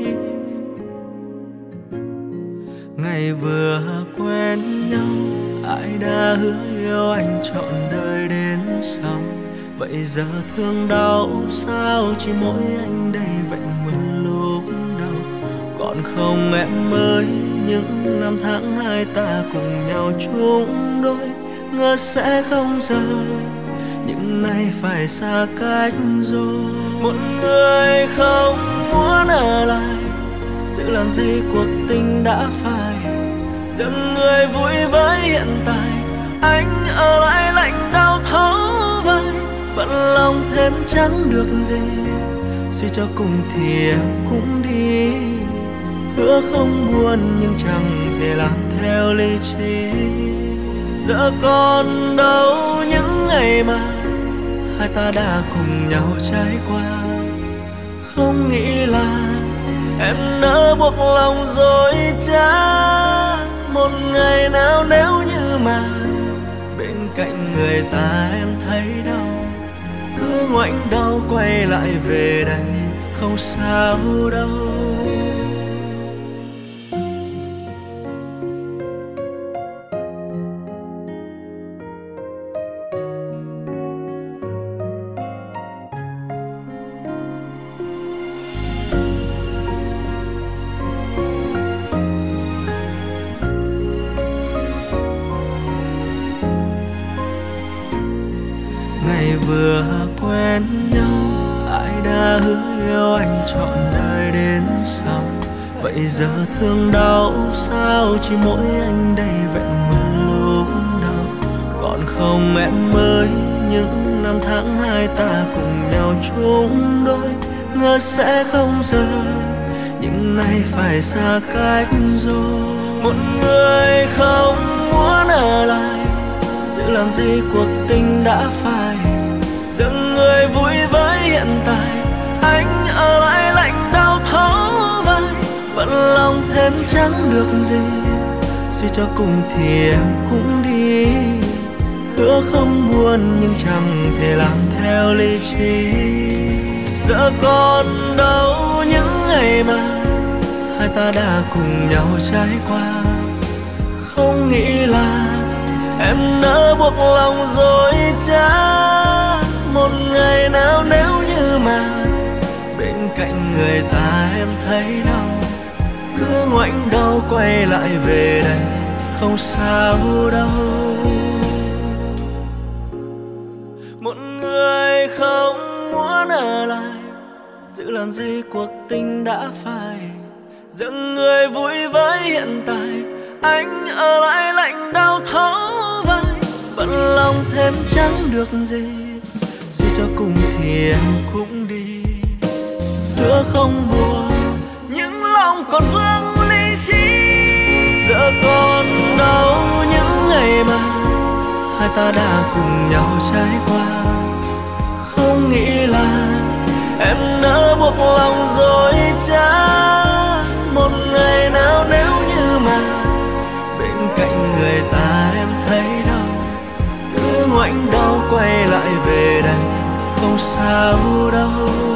Ngày vừa quen nhau ai đã hứa yêu anh trọn đời đến sau. Vậy giờ thương đau sao chỉ mỗi anh đây vẹn nguyên lúc đầu. Còn không em ơi, những năm tháng hai ta cùng nhau chung đôi, ngờ sẽ không rời nhưng nay phải xa cách rồi. Một người không muốn ở lại, giữ làm gì cuộc tình đã phai. Dừng người vui với hiện tại, anh ở lại lạnh đau thấu vai. Bận lòng thêm chẳng được gì, suy cho cùng thì em cũng đi. Hứa không buồn nhưng chẳng thể làm theo lý trí. Giờ còn đâu những ngày mà hai ta đã cùng nhau trải qua. Không nghĩ là em nỡ buộc lòng dối trá. Một ngày nào nếu như mà bên cạnh người ta em thấy đau, cứ ngoảnh đầu quay lại về đây không sao đâu. Vừa quen nhau ai đã hứa yêu anh trọn đời đến sau. Vậy giờ thương đau sao chỉ mỗi anh đây vẹn nguyên lúc đầu. Còn không em ơi, những năm tháng hai ta cùng nhau chung đôi, ngờ sẽ không rời nhưng nay phải xa cách rồi. Một người không muốn ở lại, giữ làm gì cuộc tình đã phai. Dừng người vui với hiện tại, anh ở lại lạnh đau thấu vai. Bận lòng thêm chẳng được gì, suy cho cùng thì em cũng đi. Hứa không buồn nhưng chẳng thể làm theo lý trí. Giờ còn đâu những ngày mà hai ta đã cùng nhau trải qua. Không nghĩ là em nỡ buộc lòng dối trá. Một ngày nào nếu như mà bên cạnh người ta em thấy đau, cứ ngoảnh đầu quay lại về đây không sao đâu. Một người không muốn ở lại, giữ làm gì cuộc tình đã phai. Dừng người vui với hiện tại, anh ở lại lạnh đau thấu vai. Bận lòng thêm chẳng được gì, suy cho cùng thì em cũng đi. Hứa không buồn nhưng lòng còn vương lý trí. Giờ còn đâu những ngày mà hai ta đã cùng nhau trải qua. Không nghĩ là em nỡ buộc lòng dối trá. Một ngày nào nếu như mà bên cạnh người ta em thấy đau, cứ ngoảnh đầu quay lại về đây không sao đâu.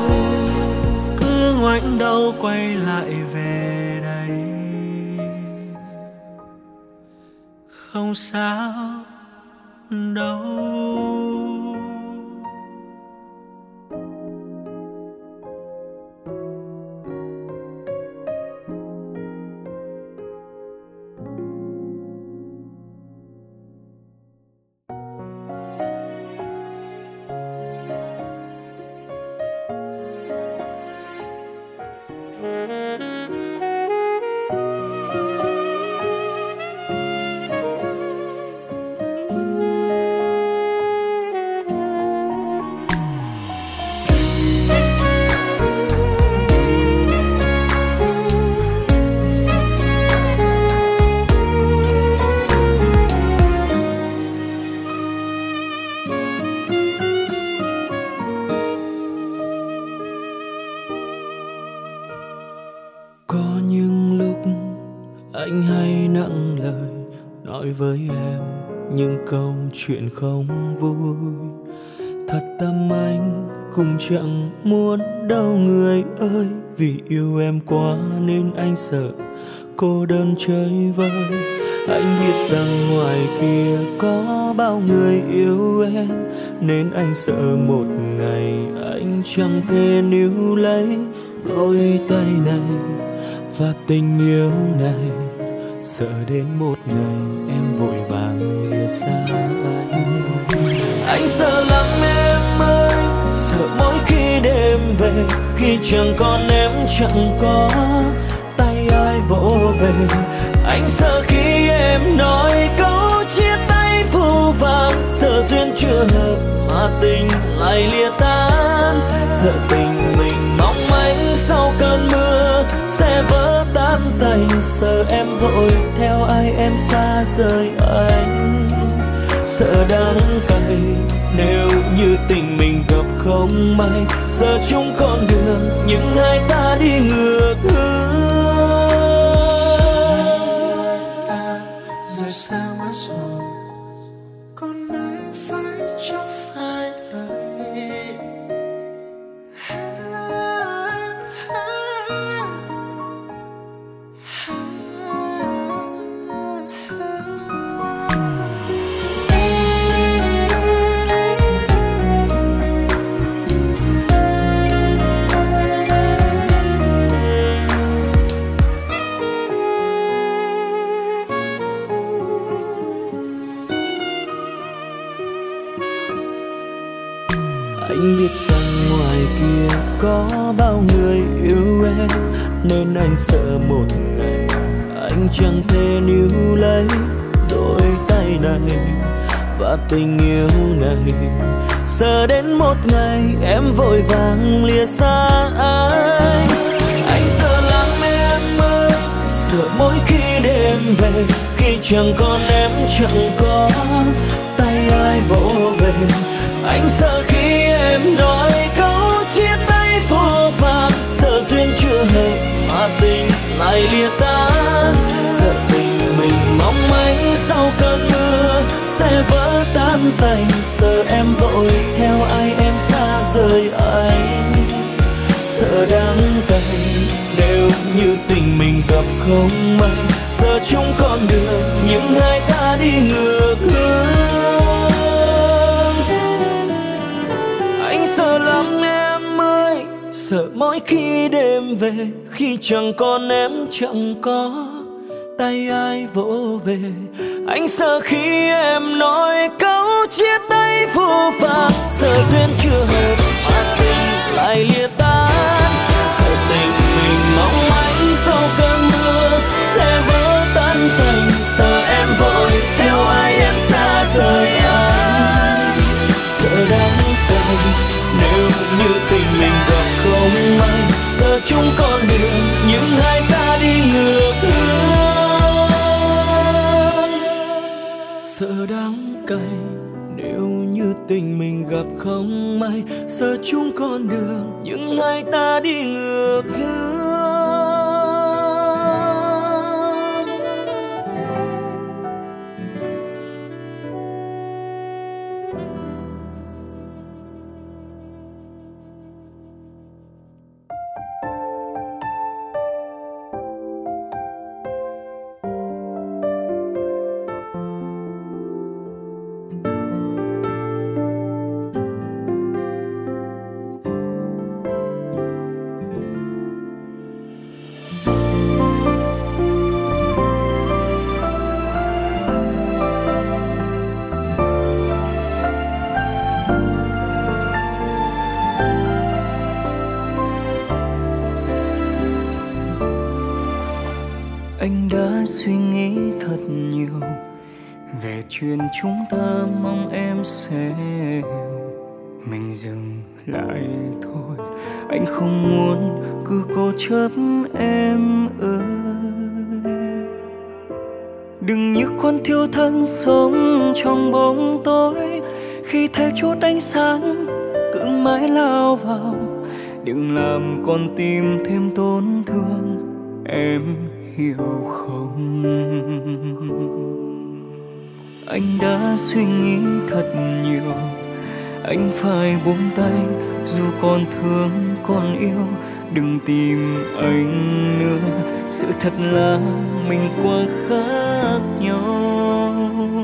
Cứ ngoảnh đầu quay lại về đây không sao đâu. nói với em những câu chuyện không vui. Thật tâm anh cũng chẳng muốn đâu người ơi, vì yêu em quá nên anh sợ cô đơn chơi vơi. Anh biết rằng ngoài kia có bao người yêu em, nên anh sợ một ngày anh chẳng thể níu lấy đôi tay này và tình yêu này. Sợ đến một ngày em vội vàng lìa xa anh. Anh sợ lắm em ơi, sợ mỗi khi đêm về, khi chẳng còn em chẳng có tay ai vỗ về. Anh sợ khi em nói câu chia tay phũ phàng, sợ duyên chưa hợp mà tình lại lìa tan. Sợ tình mình mong manh sau cơn mưa sẽ vỡ tan tành. Sợ em vội theo ai em xa rời anh. Sợ đắng cay nếu như tình mình gặp không may, giờ chung con đường nhưng hai ta đi ngược hướng. Rồi sao mất rồi, còn ai phải trong phai đời. Anh biết rằng ngoài kia có bao người yêu em, nên anh sợ một ngày anh chẳng thể níu lấy đôi tay này và tình yêu này. Sợ đến một ngày em vội vàng lìa xa anh. Anh sợ lắm em ơi, sợ mỗi khi đêm về, khi chẳng còn em chẳng có tay ai vỗ về. Anh sợ khi em nói câu chia tay phũ phàng, sợ duyên chưa hợp mà tình lại lìa tan. Sợ tình mình mong manh sau cơn mưa sẽ vỡ tan tành. Sợ em vội theo ai em xa rời anh. Sợ đắng cay nếu như tình mình gặp không may, giờ chung con đường nhưng hai ta đi ngược hướng. Anh sợ lắm em ơi, sợ mỗi khi đêm về, khi chẳng còn em chẳng có tay ai vỗ về. Anh sợ khi em nói câu chia tay phũ phàng, sợ duyên chưa hợp mà tình lại lìa tan. Sợ tình mình mong manh sau cơn mưa sẽ vỡ tan tành. Sợ em vội theo ai em xa rời anh. Sợ đắng cay nếu như tình mình gặp không may, giờ chung con đường nhưng hai ta đi ngược hướng. Sợ đắng cay nếu như tình mình gặp không may, giờ chung con đường nhưng hai ta đi ngược hướng. Anh đã suy nghĩ thật nhiều về chuyện chúng ta, mong em sẽ hiểu. Mình dừng lại thôi, anh không muốn cứ cố chấp em ơi. Đừng như con thiêu thân sống trong bóng tối, khi thấy chút ánh sáng cứ mãi lao vào. Đừng làm con tim thêm tổn thương, em hiểu không? Anh đã suy nghĩ thật nhiều, anh phải buông tay. Dù còn thương còn yêu, đừng tìm anh nữa. Sự thật là mình quá khác nhau.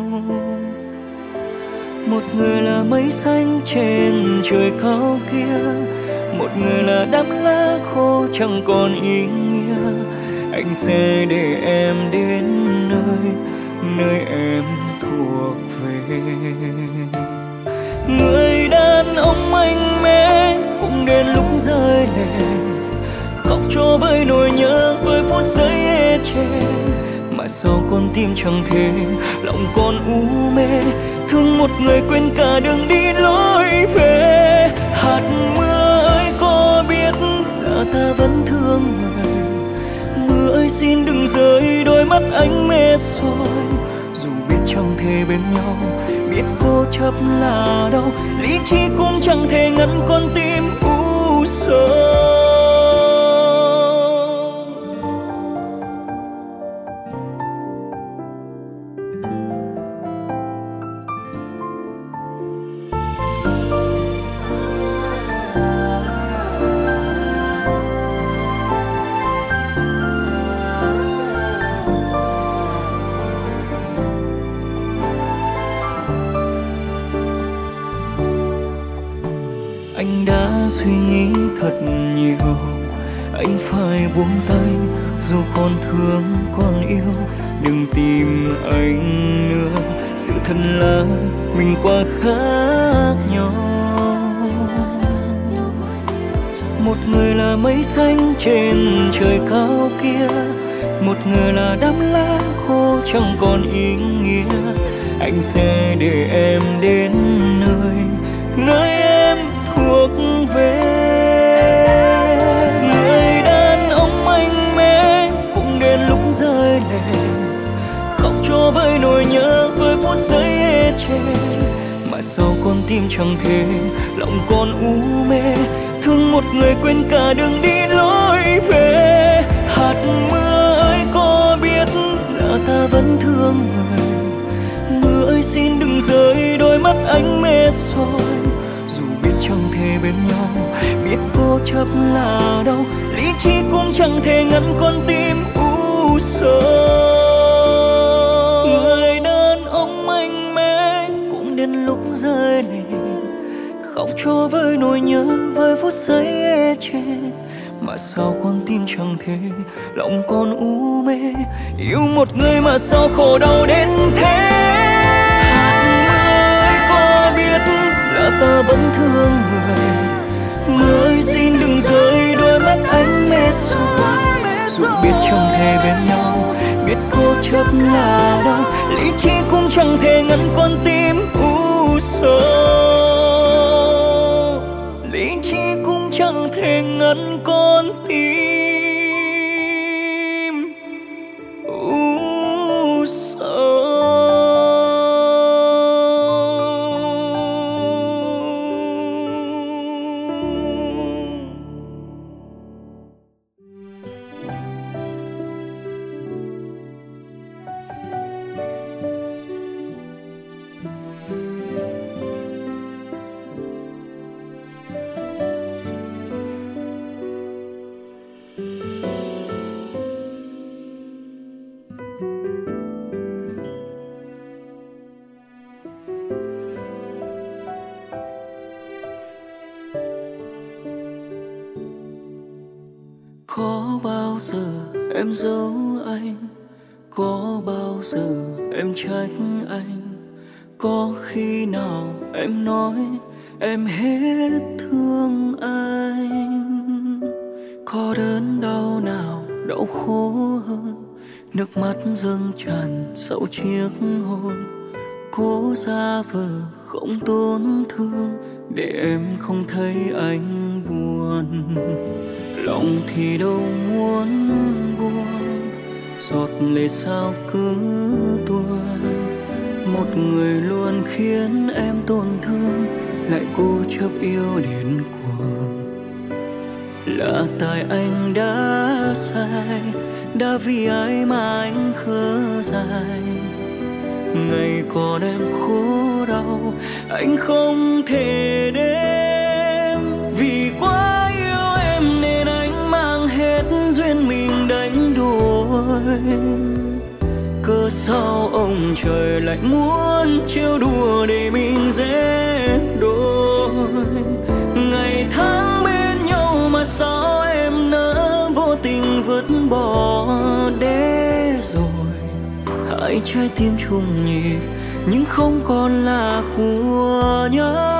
Một người là mây xanh trên trời cao kia, một người là đám lá khô chẳng còn ý nghĩa. Anh sẽ để em đến nơi, nơi em thuộc về. Người đàn ông mạnh mẽ cũng đến lúc rơi lệ, khóc cho với nỗi nhớ, với phút giây ê chề. Mà sao con tim chẳng thể, lòng còn u mê, thương một người quên cả đường đi lối về. Hạt mưa ơi có biết là ta vẫn thương người, mưa ơi xin đừng rơi, đôi mắt anh mệt rồi. Dù biết chẳng thể bên nhau, biết cố chấp là đau, lý trí cũng chẳng thể ngăn con tim u sầu. Anh đã suy nghĩ thật nhiều, anh phải buông tay. Dù còn thương còn yêu, đừng tìm anh nữa. Sự thật là mình quá khác nhau. Một người là mây xanh trên trời cao kia, một người là đám lá khô chẳng còn ý nghĩa. Anh sẽ để em đến nơi, nơi em thuộc về. Người đàn ông mạnh mẽ cũng đến lúc rơi lệ, khóc cho với nỗi nhớ, với phút giây ê chề. Mà sao con tim chẳng thể, lòng còn u mê, thương một người quên cả đường đi lối về. Hạt mưa ơi có biết là ta vẫn thương người, mưa ơi xin đừng rơi, đôi mắt anh mệt rồi. Chẳng thể bên nhau, biết cố chấp là đau, lý trí cũng chẳng thể ngăn con tim u sầu. Người đàn ông mạnh mẽ cũng đến lúc rơi lệ, khóc cho với nỗi nhớ, với phút giây ê chề. Mà sao con tim chẳng thể, lòng còn u mê, yêu một người mà sao khổ đau đến thế. Là ta vẫn thương người, mưa ơi xin đừng rơi, đôi mắt anh mệt rồi. Dù biết chẳng thể bên nhau, biết cố chấp là đau, lý trí cũng chẳng thể ngăn con tim u sầu. Lý trí cũng chẳng thể ngăn con tim u sầu. Có bao giờ em giấu anh, có bao giờ em trách anh, có khi nào em nói em hết thương anh. Có đớn đau nào đau khổ hơn, nước mắt dâng tràn sau chiếc hôn. Cố giả vờ không tổn thương để em không thấy anh buồn. Lòng thì đâu muốn buồn, giọt lệ sao cứ tuôn. Một người luôn khiến em tổn thương, lại cố chấp yêu đến cuồng. Là tại anh đã sai, đã vì ai mà anh khờ dài. ngày còn em khổ đau anh không thể đếm. Vì quá yêu em nên anh mang hết duyên mình đánh đuổi. Cớ sao ông trời lại muốn trêu đùa để mình dễ đôi. Ngày tháng bên nhau mà sao em nỡ vô tình vứt bỏ để rồi hai trái tim chung nhịp nhưng không còn là của nhau.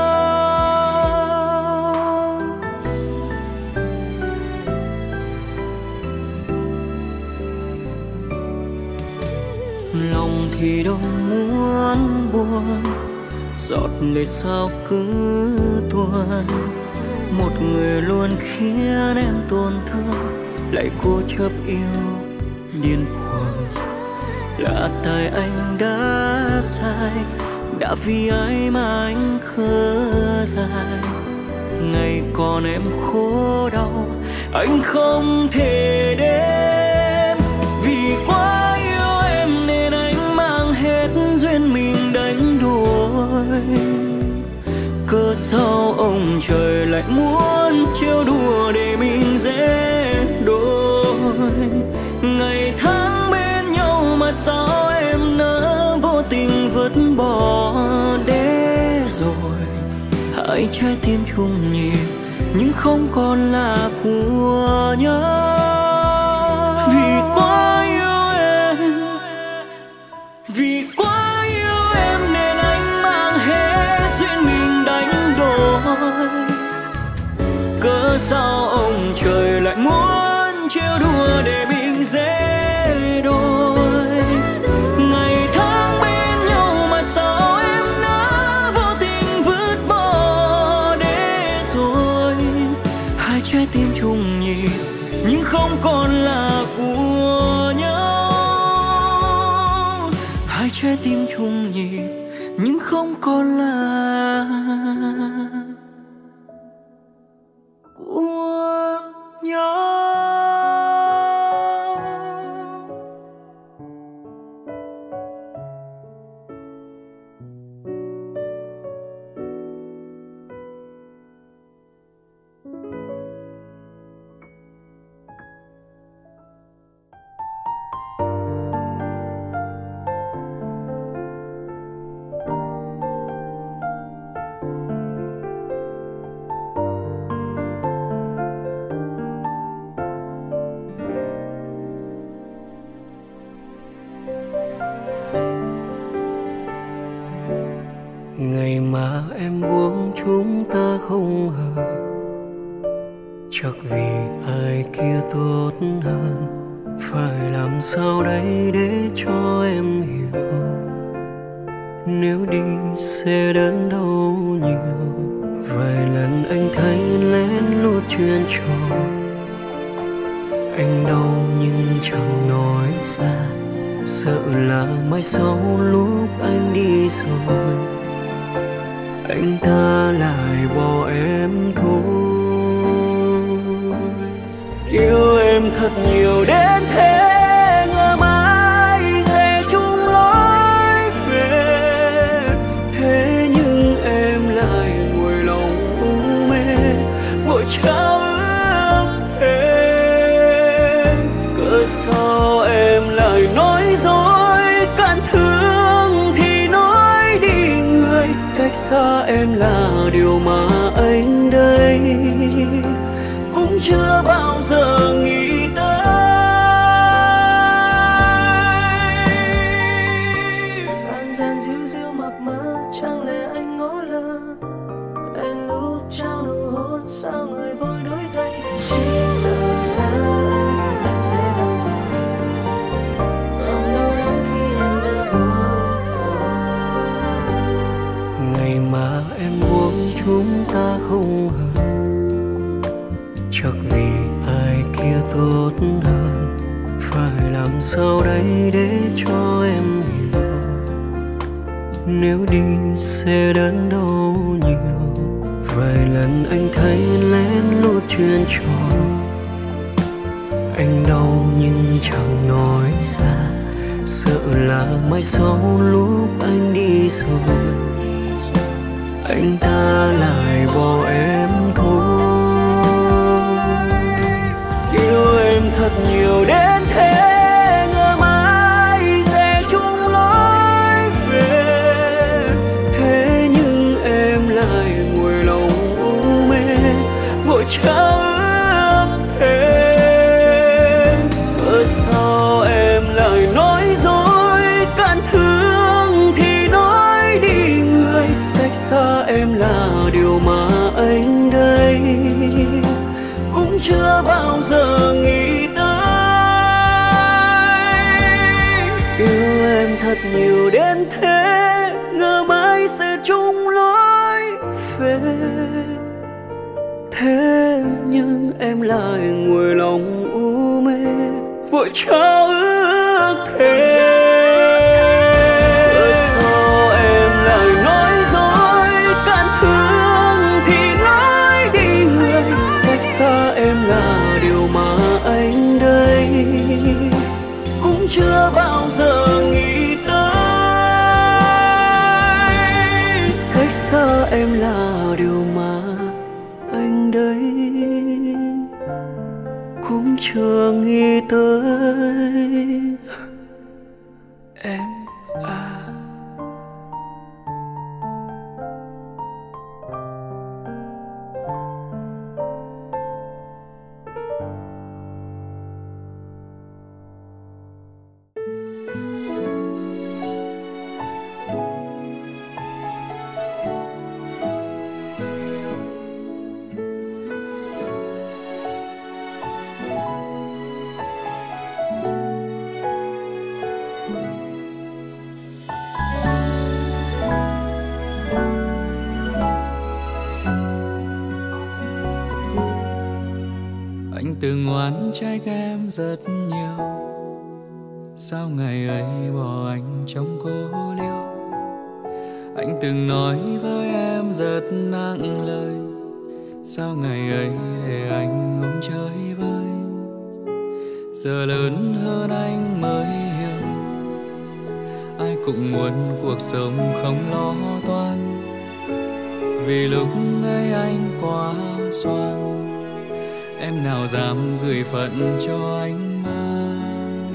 Lòng thì đâu muốn buồn, giọt lệ sao cứ tuôn. Một người luôn khiến em tổn thương lại cố chấp yêu điên cuồng. Là tại anh đã sai, đã vì ai mà anh khờ dại. Ngày còn em khổ đau anh không thể đếm. Vì quá yêu em nên anh mang hết duyên mình đánh đuổi. Cớ sao ông trời lại muốn trêu đùa để mình dễ đôi. Ngày tháng bên nhau mà sao em nỡ vô tình vứt bỏ để rồi hai trái tim chung nhịp nhưng không còn là của nhau. Vì quá yêu em, vì quá yêu em nên anh mang hết duyên mình đánh đổi. Cớ sao ông trời lại muốn trêu đùa để mình dễ đôi. Ngày tháng bên nhau mà sao em đã vô tình vứt bỏ để rồi hai trái tim chung nhịp nhưng không còn là của nhau. Hai trái tim chung nhịp nhưng không còn là của nhau. Ngày mà em buông chúng ta không hợp, chắc vì ai kia tốt hơn. Phải làm sao đây để cho em hiểu, nếu đi sẽ đớn đau nhiều. Vài lần anh thấy lén lút chuyện trò, anh đau nhưng chẳng nói ra. Sợ là mai sau lúc anh đi rồi anh ta lại bỏ em thôi. Yêu em thật nhiều đến thế, ngờ mãi sẽ chung lối về. Thế nhưng em lại nguôi lòng u mê, vội trao ước thề. Cớ sao em lại nói dối, cạn thương thì nói đi người. Cách xa em là điều mà anh đây cũng chưa bao giờ nghĩ tới. Gian gian díu díu mập mờ, chẳng lẽ anh ngó lơ. Đến lúc trao nụ hôn sao người vội đổi thay. Chỉ sợ xa anh sẽ đau dần. Ấm đau lắm khi em đã buông vội. Ngày mà em buông chúng ta không hợp, chắc vì ai kia tốt hơn. Phải làm sao đây để cho em hiểu, nếu đi sẽ đớn đau nhiều. Vài lần anh thấy lén lút chuyện trò, anh đau nhưng chẳng nói ra. sợ là mai sau lúc anh đi rồi anh ta lại bỏ em thôi. Yêu em thật nhiều đến thế, ngờ mãi sẽ chung lối về. Thế nhưng em lại ngồi lòng u mê, vội trao ước thề. Cớ sao em lại nói dối, cạn thương thì nói đi người. Cách xa em là điều mà anh đây cũng chưa bao giờ nghĩ tới. Yêu em thật nhiều đến thế, ngờ mãi sẽ chung lối về. Thế nhưng em lại ngồi lòng u mê, vội trao ước thề. Cớ sao em lại nói dối, cạn thương thì nói đi người. Cách xa em là điều mà anh đây cũng chưa bao giờ nghĩ tới. Cách xa em là điều mà anh đây cũng chưa nghĩ tới. Em à. Anh từng oán trách em rất nhiều, sao ngày ấy bỏ anh trong cô liêu. Anh từng nói với em rất nặng lời, sao ngày ấy để anh ôm chơi vơi. Giờ lớn hơn anh mới hiểu, ai cũng muốn cuộc sống không lo toan. Vì lúc ấy anh quá xoan, em nào dám gửi phận cho anh mang.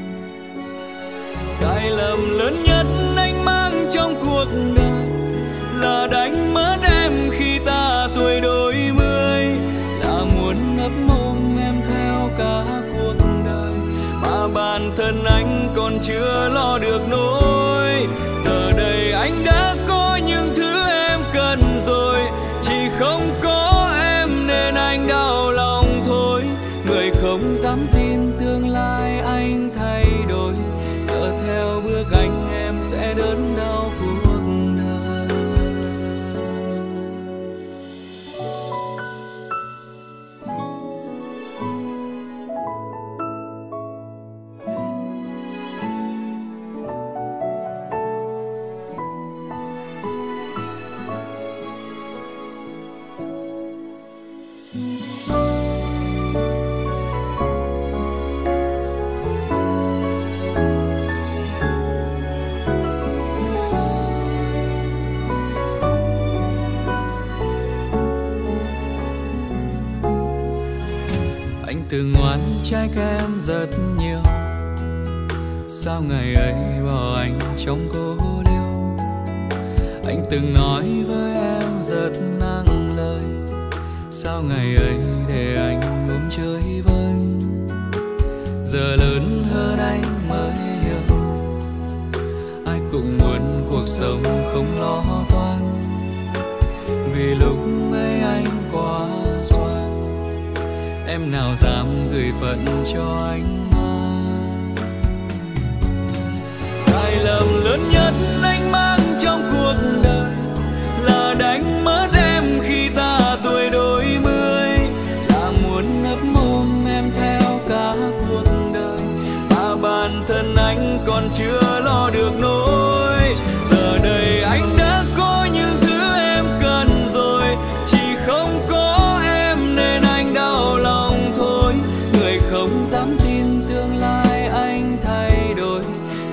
Sai lầm lớn nhất anh mang trong cuộc đời là đánh mất em khi ta tuổi đôi mươi. Là muốn ấp ôm em theo cả cuộc đời, mà bản thân anh còn chưa lo được nỗi. Giờ đây anh đã có những thứ em cần rồi, chỉ không có em nên anh đau lòng thôi. Người không dám tin tương lai anh thay đổi, giờ theo bước anh em sẽ đớn đau cuộc đời. Anh từng oán trách em rất nhiều, sao ngày ấy bỏ anh trong cô liêu. Anh từng nói với em rất nặng lời, sao ngày ấy để anh ôm chơi vơi. Giờ lớn hơn anh mới hiểu, ai cũng muốn cuộc sống không lo toan. Vì lúc ấy anh quá xoan, em nào dám gửi phận cho anh mang. Sai lầm lớn nhất anh mang trong cuộc đời là đánh mất em khi ta tuổi đôi mươi. Là muốn ấp ôm em theo cả cuộc đời, mà bản thân anh còn chưa lo được nỗi. Giờ đây anh đã có những thứ em cần rồi, chỉ không có em nên anh đau lòng thôi. Người không dám tin tương lai anh thay đổi,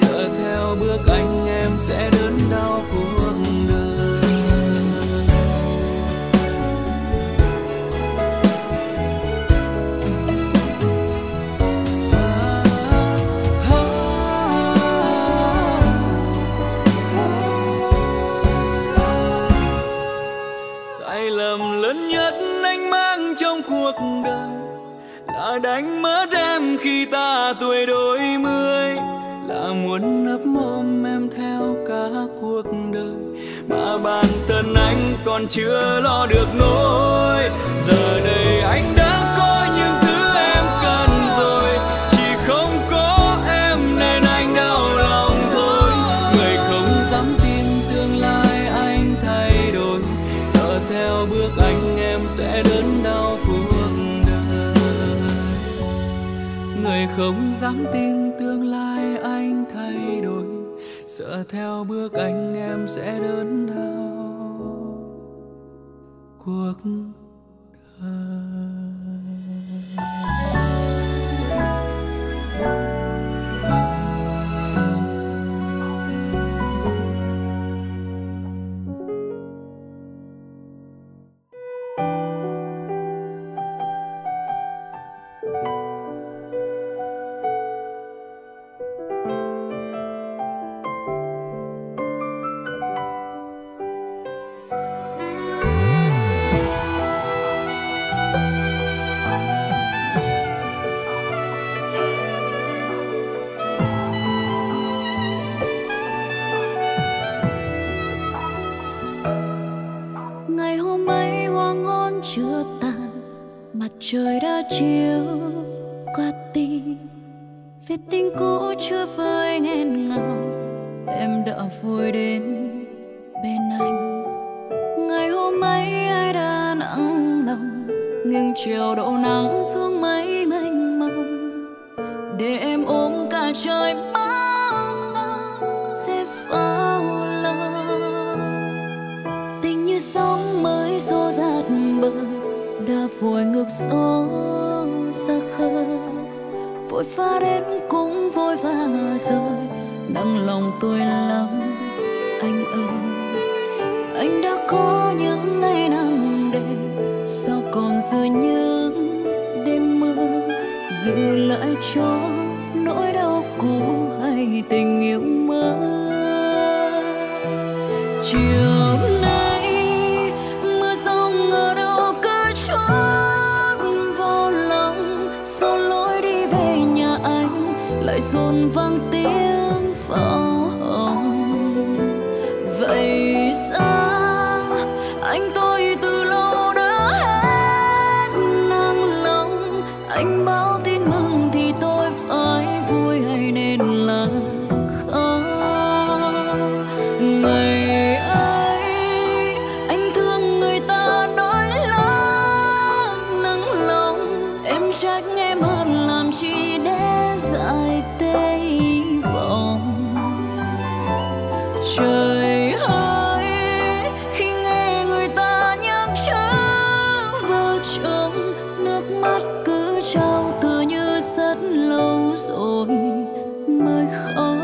lầm lớn nhất anh mang trong cuộc đời là đánh mất em khi ta tuổi đôi mươi, là muốn nấp mồm em theo cả cuộc đời mà bản thân anh còn chưa lo được nỗi. Giờ đây anh đã có những thứ em cần rồi, chỉ không có em nên anh đau lòng thôi. Người không dám tin tương lai anh thay đổi, giờ theo bước anh em sẽ đớn đau cuộc đời. Người không dám tin tương lai anh thay đổi, sợ theo bước anh em sẽ đớn đau cuộc đời. Trời đã chiều qua tim, vết tình cũ chưa vơi nghẹn ngào, em đã vội đến bên anh. Ngày hôm ấy ai đã nặng lòng, nghiêng chiều đổ nắng xuống mấy mênh mông, để em ôm cả trời mong sao sẽ vào lòng. Tình như sóng mới xô dạt bờ, đã vội ngược gió xa khơi, vội pha đến cũng vội vã rời. Nặng lòng tôi lắm anh ơi, anh đã có những ngày nắng đêm, sao còn dư những đêm mưa, giữ lại cho nỗi đau cũ hay tình yêu mới. Chiều nay mưa rông ở đâu cứ trút vào lòng, sau lối đi về nhà anh lại dồn vang tiếng pháo hồng. Vậy ra anh tôi từ lâu đã hết nặng lòng, anh báo tin mừng thì tôi phải vui hay nên là khóc. Ngày ấy anh thương người ta nói lắm nặng lòng, em trách em hơn làm chi để dại tê hy vọng. Trời ơi khi nghe người ta nhắc chớ vợ chồng, nước mắt cứ trao tựa như rất lâu rồi mới khóc.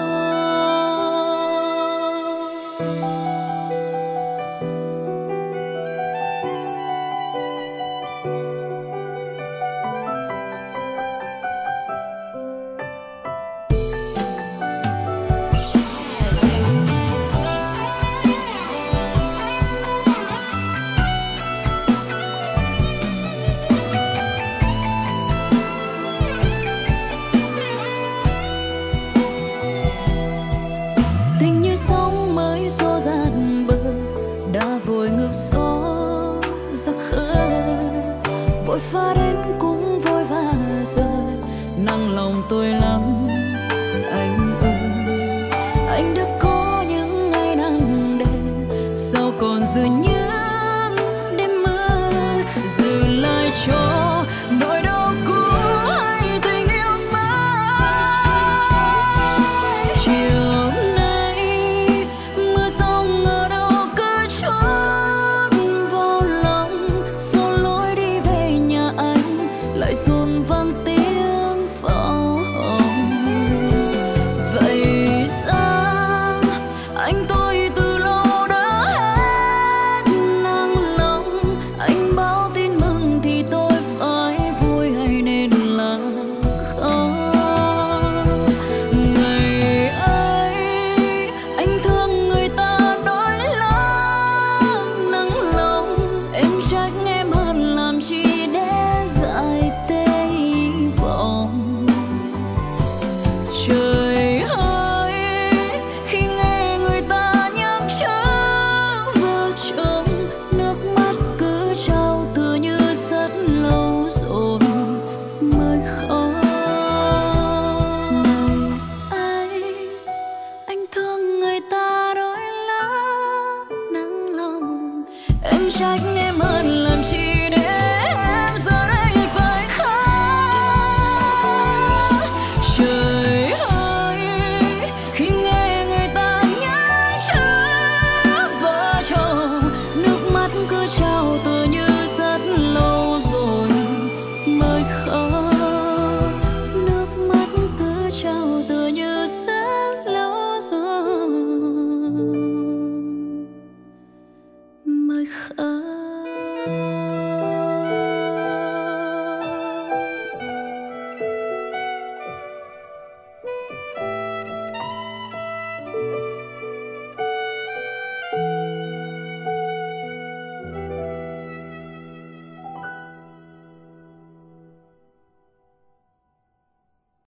Tình như sóng mới xô dạt bờ, đã vội ngược gió ra khơi, vội pha đến cũng vội vã rời. Nặng lòng tôi lắm anh ơi, anh đã có những ngày nắng đêm, sao còn dư những đêm mưa, giữ lại cho nỗi đau cũ hay tình yêu mới. Chiều nay mưa rông ở đâu cứ trút vào lòng, sau lối đi về nhà anh lại dồn vang tiếng pháo hồng. Vậy ra anh tôi từ lâu đã hết trách em hơn